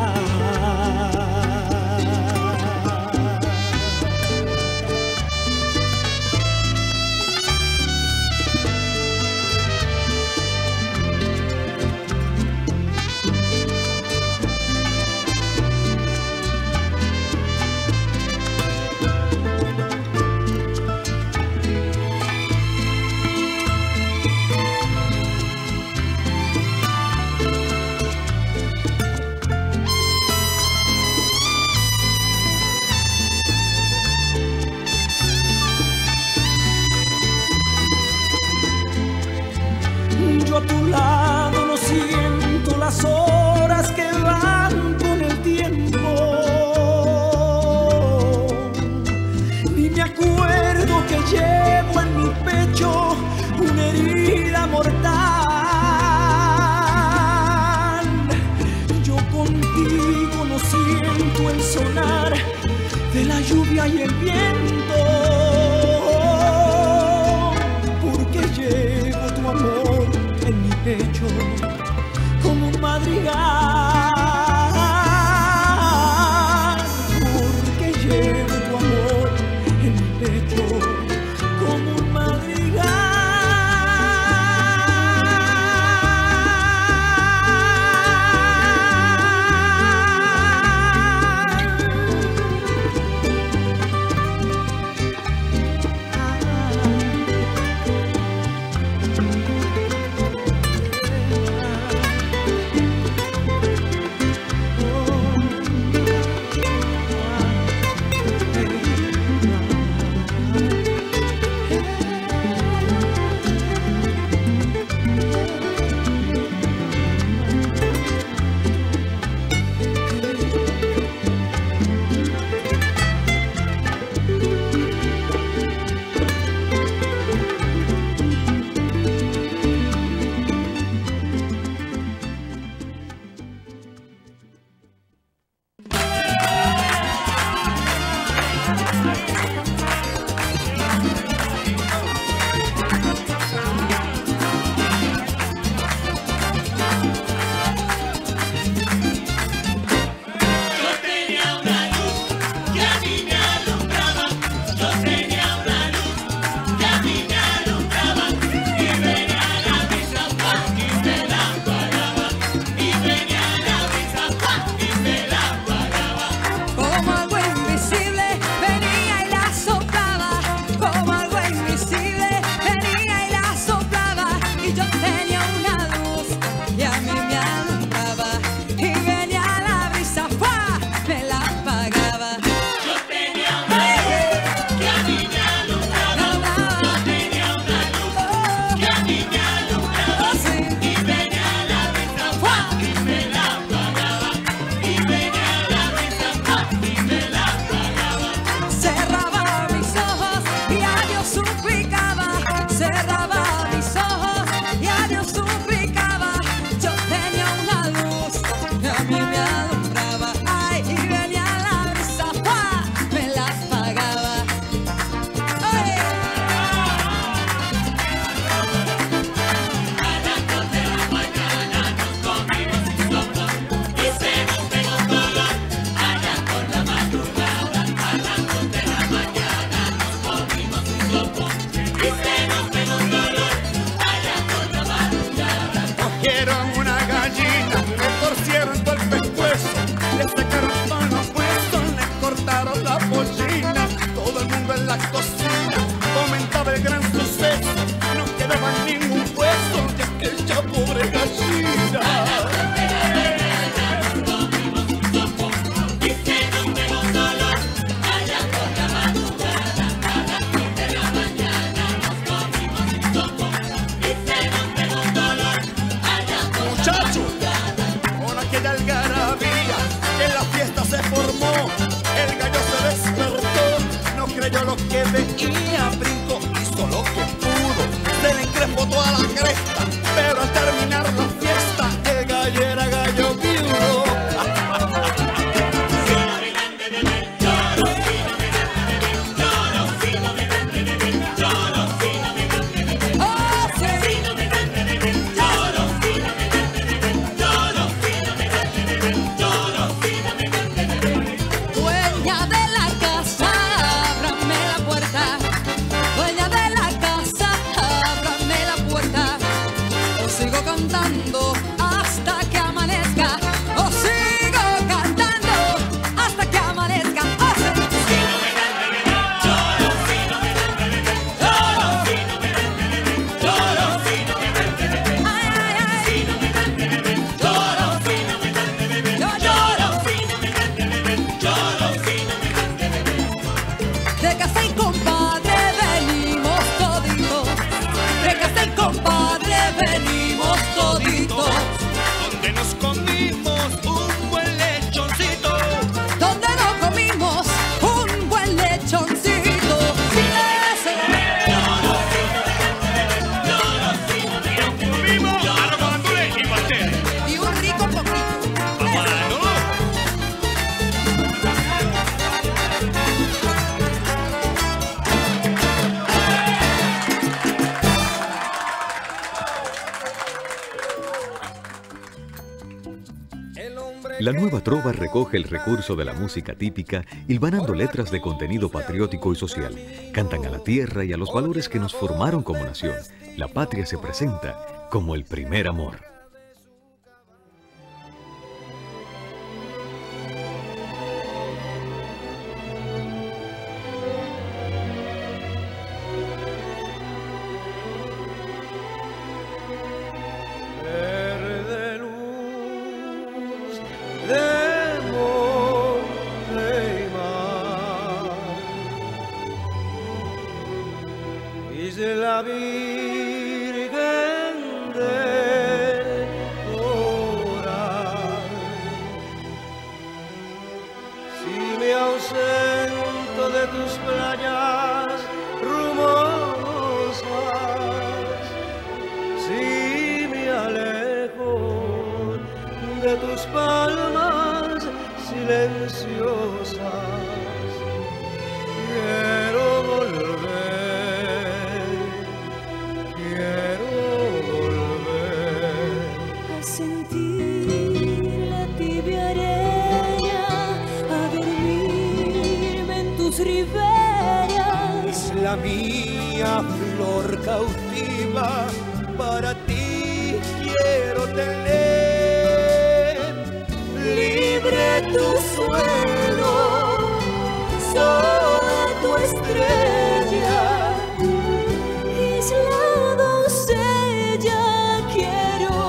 Yo a tu lado no siento las horas que van con el tiempo, ni me acuerdo que llevo en mi pecho una herida mortal. Yo contigo no siento el sonar de la lluvia y el viento, porque llevo tu amor en mi pecho como un madrigal, porque llevo tu amor en mi pecho como un madrigal. Como algo invisible venía y la soplaba, como algo invisible venía y la soplaba, y yo tenía una luz y a mí me alumbraba, y venía la brisa, ¡fua! Me la apagaba. Yo tenía una luz que a mí me alumbraba, yo tenía una luz que a mí me alumbraba, y venía la brisa, ¡fua! Y me la apagaba, y venía la brisa, ¡fua! Y me la apagaba. Cerraba mis ojos y a Dios suplicaba, cerraba mis ojos y a Dios suplicaba. Yo tenía una luz que a mí me alumbraba, ay, y venía la brisa, ¡fua! Me la apagaba. ¡Ay! A las dos de la mañana nos comimos un sopo y se nos pegó un dolor. Allá por la madrugada, a las dos de la mañana nos comimos un sopo y se nos pegó un dolor. Allá por la madrugada. Cogieron una gallina, le torcieron todo el pescuezo, le sacaron todos los huesos, le cortaron la pollina. Todo el mundo en la cocina comentaba el gran suceso, no quedaba ningún hueso de aquella pobre gallina. Muchachos, con aquella algarabía, en la fiesta se formó, el gallo se despertó, no creyó lo que veía, brincó, hizo lo que pudo, se le encrespó toda la cresta, pero al terminar la fiesta, el gallo era gallo viudo. Dueña de la casa, ábrame la puerta. Dueña de la casa, ábrame la puerta. O sigo cantando hasta que amanezca. O sigo cantando hasta que amanezca. O de casa y compadre venimos toditos, de casa y compadre venimos toditos. Donde nos comimos un buen lechoncito, Donde nos comimos un buen lechoncito. comimos armándole y pastel. Y un rico poquito. La nueva trova recoge el recurso de la música típica, hilvanando letras de contenido patriótico y social. Cantan a la tierra y a los valores que nos formaron como nación. La patria se presenta como el primer amor. Verde luz de monte y mar, Isla Virgen del Coral. Si me ausento de tus playas rumorosas, si me alejo de tus palmas silenciosas, quiero volver, quiero volver A sentir la tibia arena, a dormirme en tus riberas. Isla mía, flor cautiva, para ti quiero tener libre tu suelo, sola tu estrella, isla doncella quiero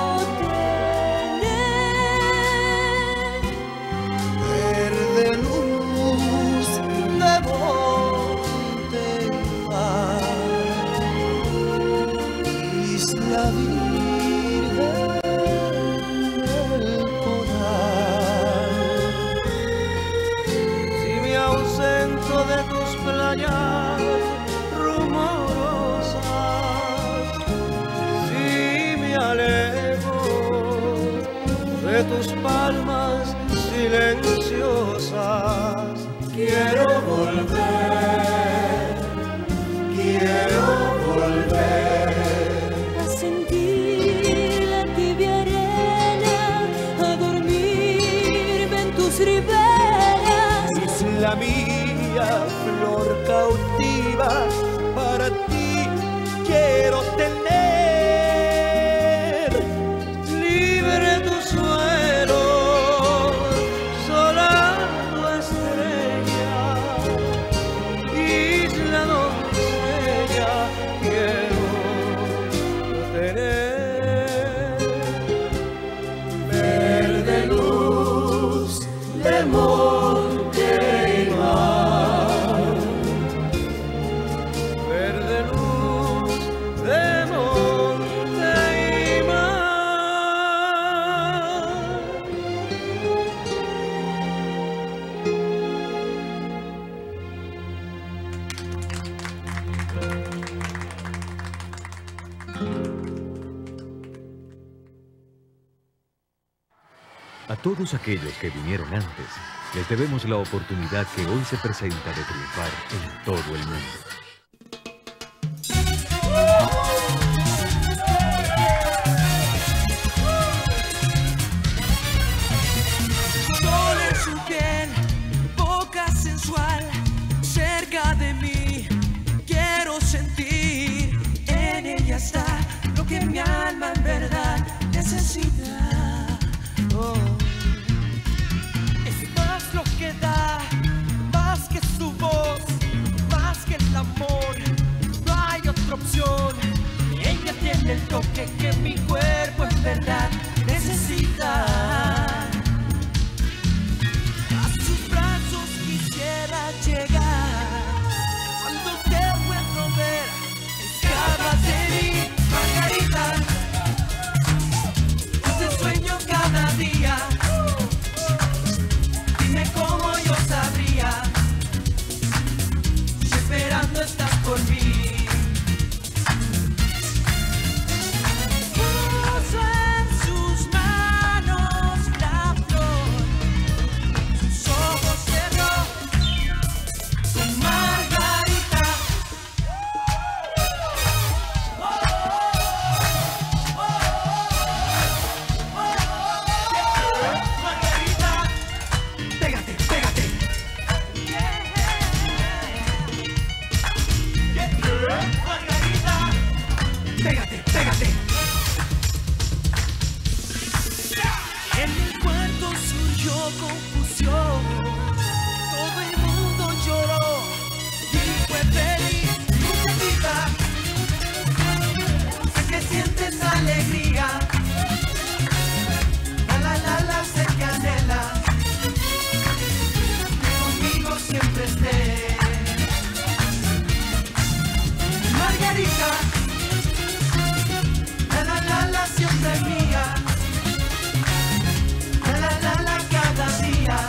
tener. Verde luz de monte y mar, isla virgen del coral. Si me ausento de tus playas rumorosas, si me alejo de tus palmas silenciosas, quiero volver, quiero volver a sentir la tibia arena, a dormirme en tus riberas. Isla mía, flor cautiva, para ti quiero tener. Libre tu suelo, sola tu estrella, isla doncella quiero tener. Verde luz de monte y mar, verde luz de monte y mar. A todos aquellos que vinieron antes, les debemos la oportunidad que hoy se presenta de triunfar en todo el mundo. Sol en su piel, boca sensual, cerca de mí, quiero sentir. En ella está lo que mi alma en verdad necesita. Oh. Es más lo que da, más que su voz, más que el amor. No hay otra opción. Ella tiene el toque que mi cuerpo en verdad necesita. A sus brazos quisiera llegar. Cuando te puedo ver, escapas de mí, Margarita. Te sueño cada día. Dime cómo yo sabría si esperando estás por mí. Puso en sus manos la flor, sus ojos cerró con Margarita. Margarita, pégate, pégate. Margarita, pégate, pégate. En el cuarto surgió confusión, todo el mundo lloró y fue feliz. Muchachita, sé que sientes alegría. La la la la, sé que anhelas que conmigo siempre estés. Margarita, la la la la, siempre mía. La la la la, cada día.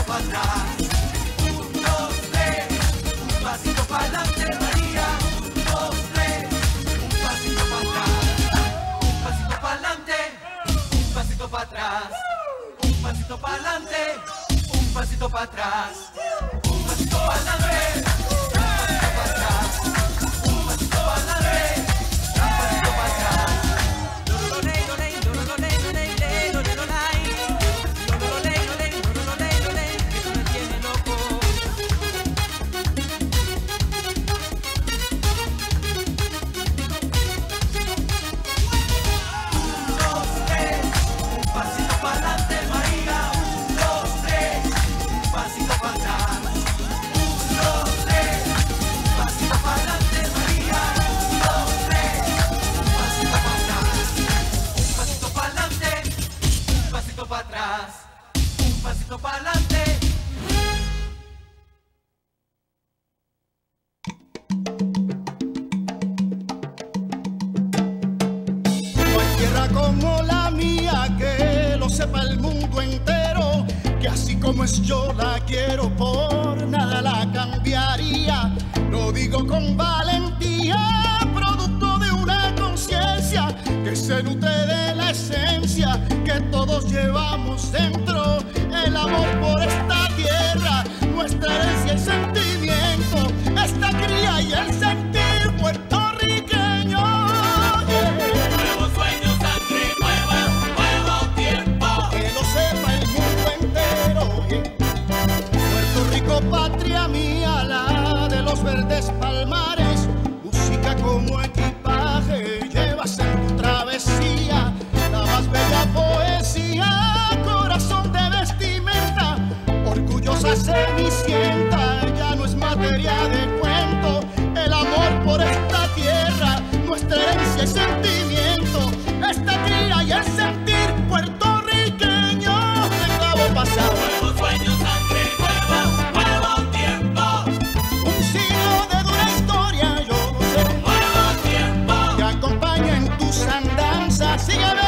para atrás. Un, dos, tres, un pasito para adelante, María. Un, dos, tres, un pasito para atrás. Un pasito para adelante, un pasito para atrás. Un pasito para adelante, un pasito para atrás. Un pasito para adelante, un pasito para atrás. Un pasito para adelante, un pasito para atrás. Para adelante. No hay tierra como la mía, que lo sepa el mundo entero, que así como es yo la quiero, por nada la cambiaría. Lo digo con valentía, producto de una conciencia que se nutre de la esencia que todos llevamos dentro. El amor por esta tierra, nuestra herencia y sentimiento, esta cría y el sentir puertorriqueño. Yeah. Nuevos sueños, sangre nueva, nuevo tiempo. Que lo sepa el mundo entero. Yeah. Puerto Rico, patria mía, la de los verdes palmares, música como equipaje, llevas en tu travesía la más bella poesía, corazón de vestimenta, orgullosa cenicienta, ya no es materia de cuento, el amor por esta tierra, nuestra herencia y sentimiento, esta cría y el sentir puertorriqueño de clavo pasado. Nuevos sueños, sangre nueva, nuevo tiempo. Un siglo de dura historia, yo lo sé. Nuevo tiempo. Te acompaña en tus andanzas, sígueme.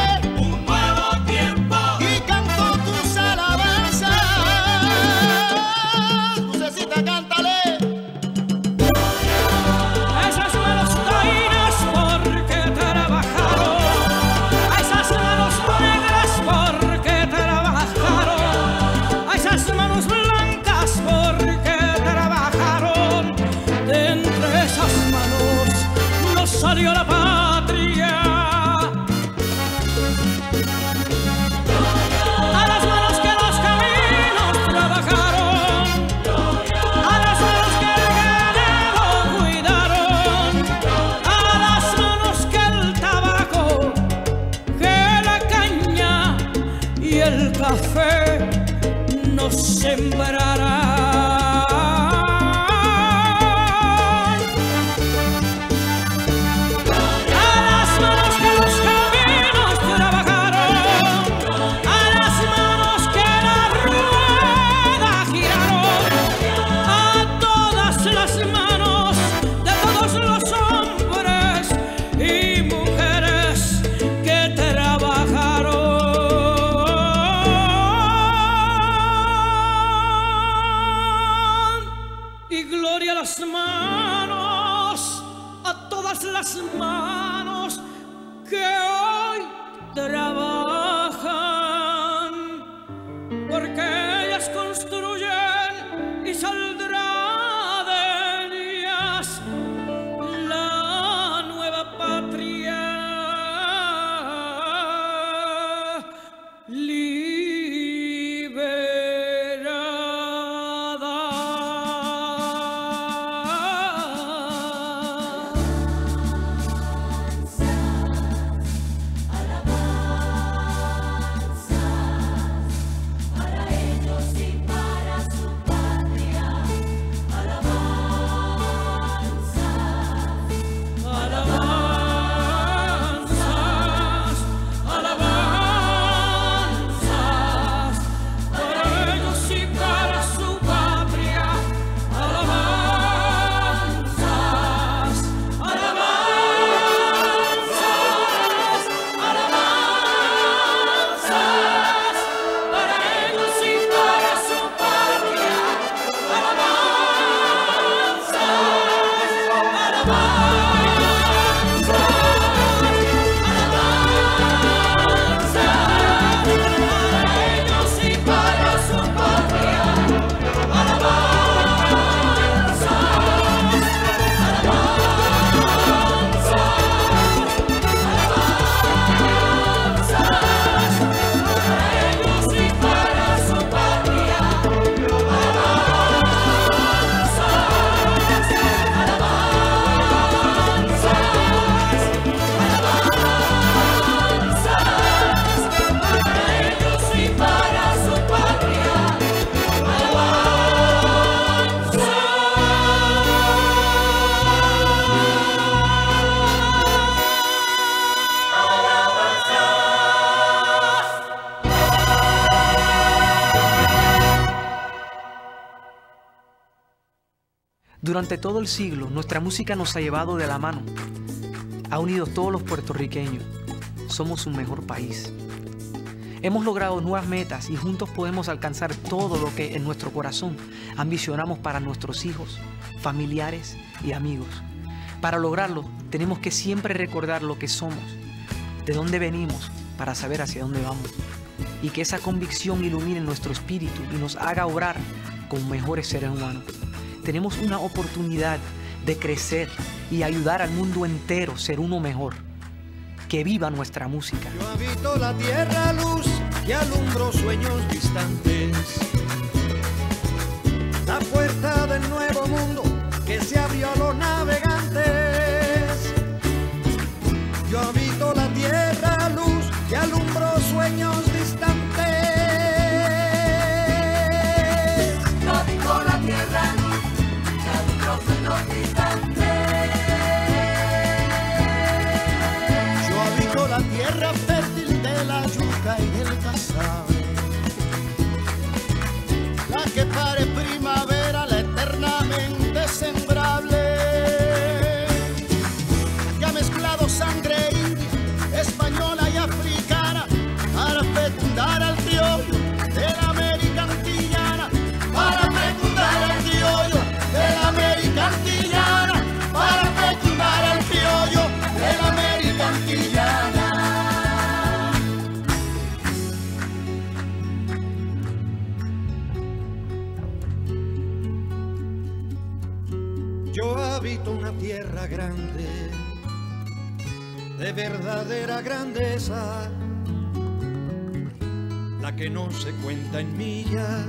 Salió la patria. A las manos que los caminos trabajaron, a las manos que el ganado cuidaron, a las manos que el tabaco, que la caña y el café nos sembrarán. Las manos que hoy trabajan, porque ellas construyen y saldrá de ellas la nueva patria. Durante todo el siglo, nuestra música nos ha llevado de la mano. Ha unido a todos los puertorriqueños. Somos un mejor país. Hemos logrado nuevas metas y juntos podemos alcanzar todo lo que en nuestro corazón ambicionamos para nuestros hijos, familiares y amigos. Para lograrlo, tenemos que siempre recordar lo que somos, de dónde venimos, para saber hacia dónde vamos. Y que esa convicción ilumine nuestro espíritu y nos haga obrar como mejores seres humanos. Tenemos una oportunidad de crecer y ayudar al mundo entero a ser uno mejor. Que viva nuestra música. Yo habito la tierra, luz que alumbro sueños distantes. La puerta del nuevo mundo que se abrió a los navegantes. Yo habito la tierra, luz que alumbro sueños distantes. Yo habito la tierra, luz que alumbro sueños distantes. La tierra fértil de la yuca y del casabe, la que pare primavera, la eternamente sembrable, la que ha mezclado sangre india, española y africana para fecundar al criollo de la América antillana, para fecundar al criollo de la América antillana, para fecundar al criollo de la América antillana. Yo habito una tierra grande, de verdadera grandeza, la que no se cuenta en millas,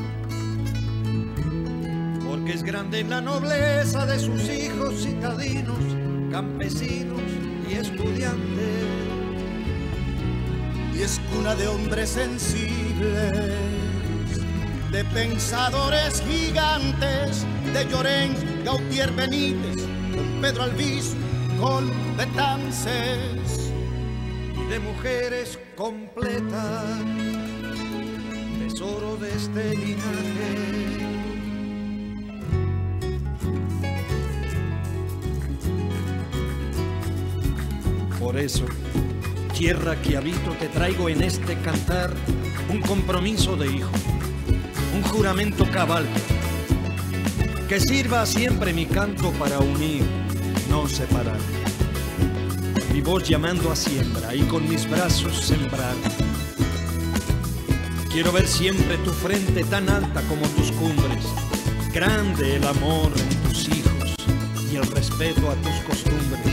porque es grande en la nobleza de sus hijos citadinos, campesinos y estudiantes, y es cuna de hombres sensibles, de pensadores gigantes, de Llorens, Gautier Benítez, con Pedro Albizu, con Betances, y de mujeres completas, tesoro de este linaje. Por eso, tierra que habito, te traigo en este cantar un compromiso de hijo, un juramento cabal, que sirva siempre mi canto para unir, no separar. Mi voz llamando a siembra y con mis brazos sembrar. Quiero ver siempre tu frente tan alta como tus cumbres, grande el amor en tus hijos y el respeto a tus costumbres.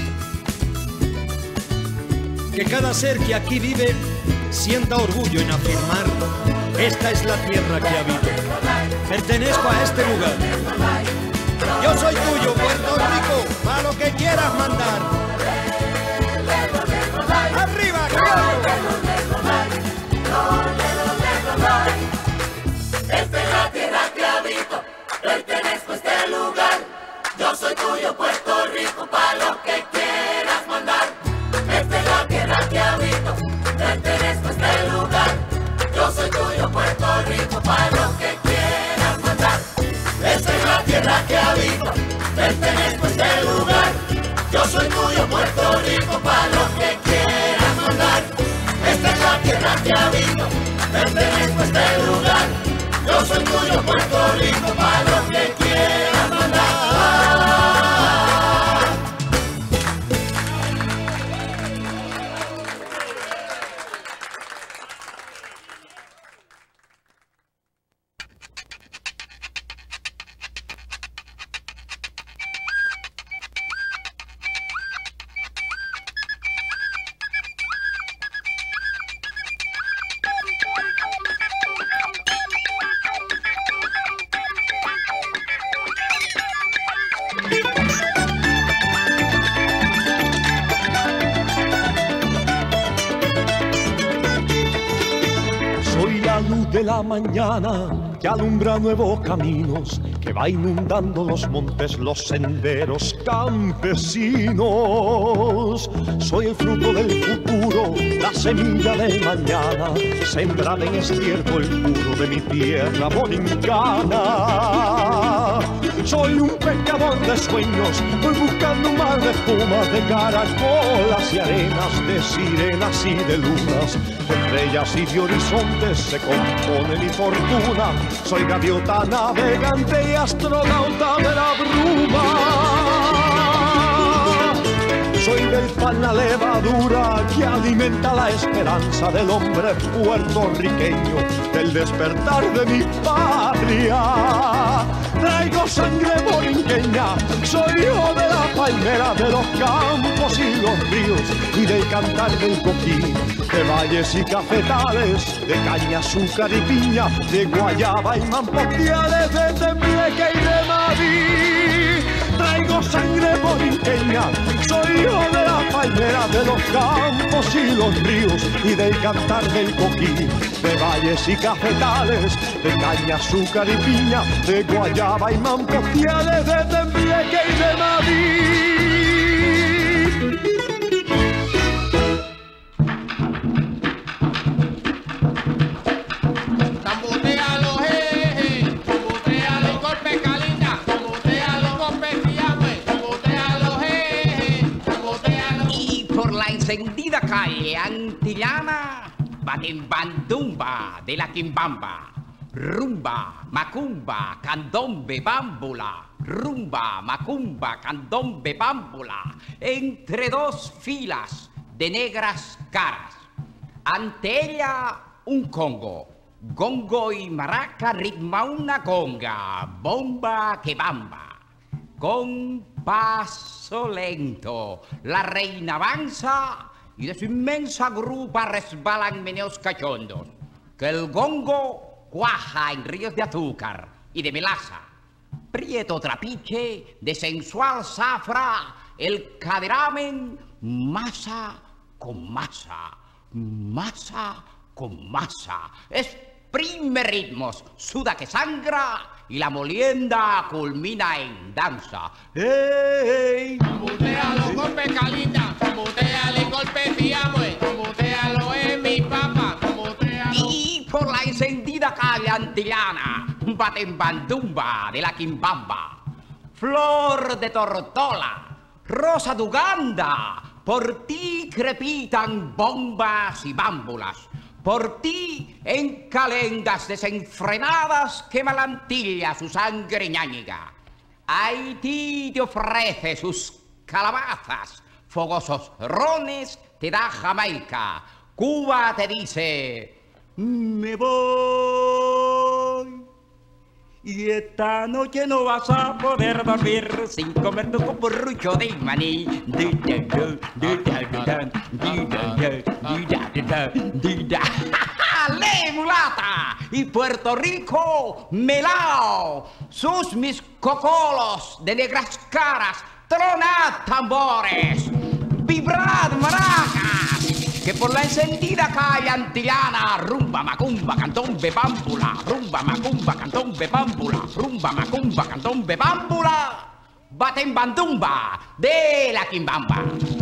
Que cada ser que aquí vive sienta orgullo en afirmar: esta es la tierra que habito, pertenezco a este lugar. Yo soy tuyo, Puerto Rico, para lo que quieras mandar. ¡Arriba, Esta es la tierra que habito, pertenezco a este lugar. Yo soy tuyo, Puerto Rico, para lo que quieras mandar. Esta es la tierra que habito, pertenezco a este lugar. Yo soy tuyo, Puerto Rico, para lo que quieras mandar. Esta es la tierra que habito, pertenezco a este lugar. Yo soy tuyo, Puerto Rico, para lo que quieras mandar. Esta es la tierra que habito, pertenezco a este lugar. Yo soy tuyo, Puerto Rico, para lo que quieras mandar. De la mañana que alumbra nuevos caminos, que va inundando los montes, los senderos campesinos. Soy el fruto del futuro, la semilla de mañana, sembrada en estiércol puro de mi tierra bolincana. Soy un pescador de sueños, voy buscando un mar de espuma, de caracolas y arenas, de sirenas y de lunas, de estrellas y de horizontes se compone mi fortuna. Soy gaviota navegante y astronauta de la bruma. Soy del pan la levadura que alimenta la esperanza del hombre puertorriqueño, del despertar de mi patria. Traigo sangre borinqueña, soy hijo de la palmera, de los campos y los ríos, y del cantar del coquí, de valles y cafetales, de caña, azúcar y piña, de guayaba y mampostiales, de Tembleque y de Madrid. Traigo sangre borinqueña, soy hijo de la palmera, de los campos y los ríos, y del cantar del coquí, de valles y cafetales, de caña, azúcar y piña, de guayaba y mampostiales, de Tembleque y de Madrid. Encendida calle antillana, Batimbandumba de la Quimbamba, rumba, macumba, candombe, bámbula, rumba, macumba, candombe, bámbula, entre dos filas de negras caras. Ante ella un congo, gongo y maraca ritma una conga, bomba que bamba. Con paso lento, la reina avanza y de su inmensa grupa resbalan meneos cachondos, que el gongo cuaja en ríos de azúcar y de melaza. Prieto trapiche de sensual zafra, el caderamen masa con masa, masa con masa. Exprime ritmos, suda que sangra, y la molienda culmina en danza. ¡Ey! Bambutealo, golpe calita, bambuteale, golpe fiamue, bambutealo es mi papá, bambutealo. Y por la encendida calle antillana, Batimbandumba de la Quimbamba, flor de tortola, rosa de Uganda, por ti crepitan bombas y bámbulas. Por ti, en calendas desenfrenadas, quema la Antilla su sangre ñáñiga. Haití te ofrece sus calabazas, fogosos rones te da Jamaica. Cuba te dice, me voy. Y esta noche no vas a poder dormir sin comer tu copurrucho de maní. ¡Ale, mulata! Y Puerto Rico, melao. Sus mis cocolos de negras caras, tronad tambores, vibrad maracas, que por la encendida calle antillana, rumba, macumba, candombe, bámbula, rumba, macumba, candombe, bámbula, rumba, macumba, candombe, bámbula, Batimbandumba de la Quimbamba.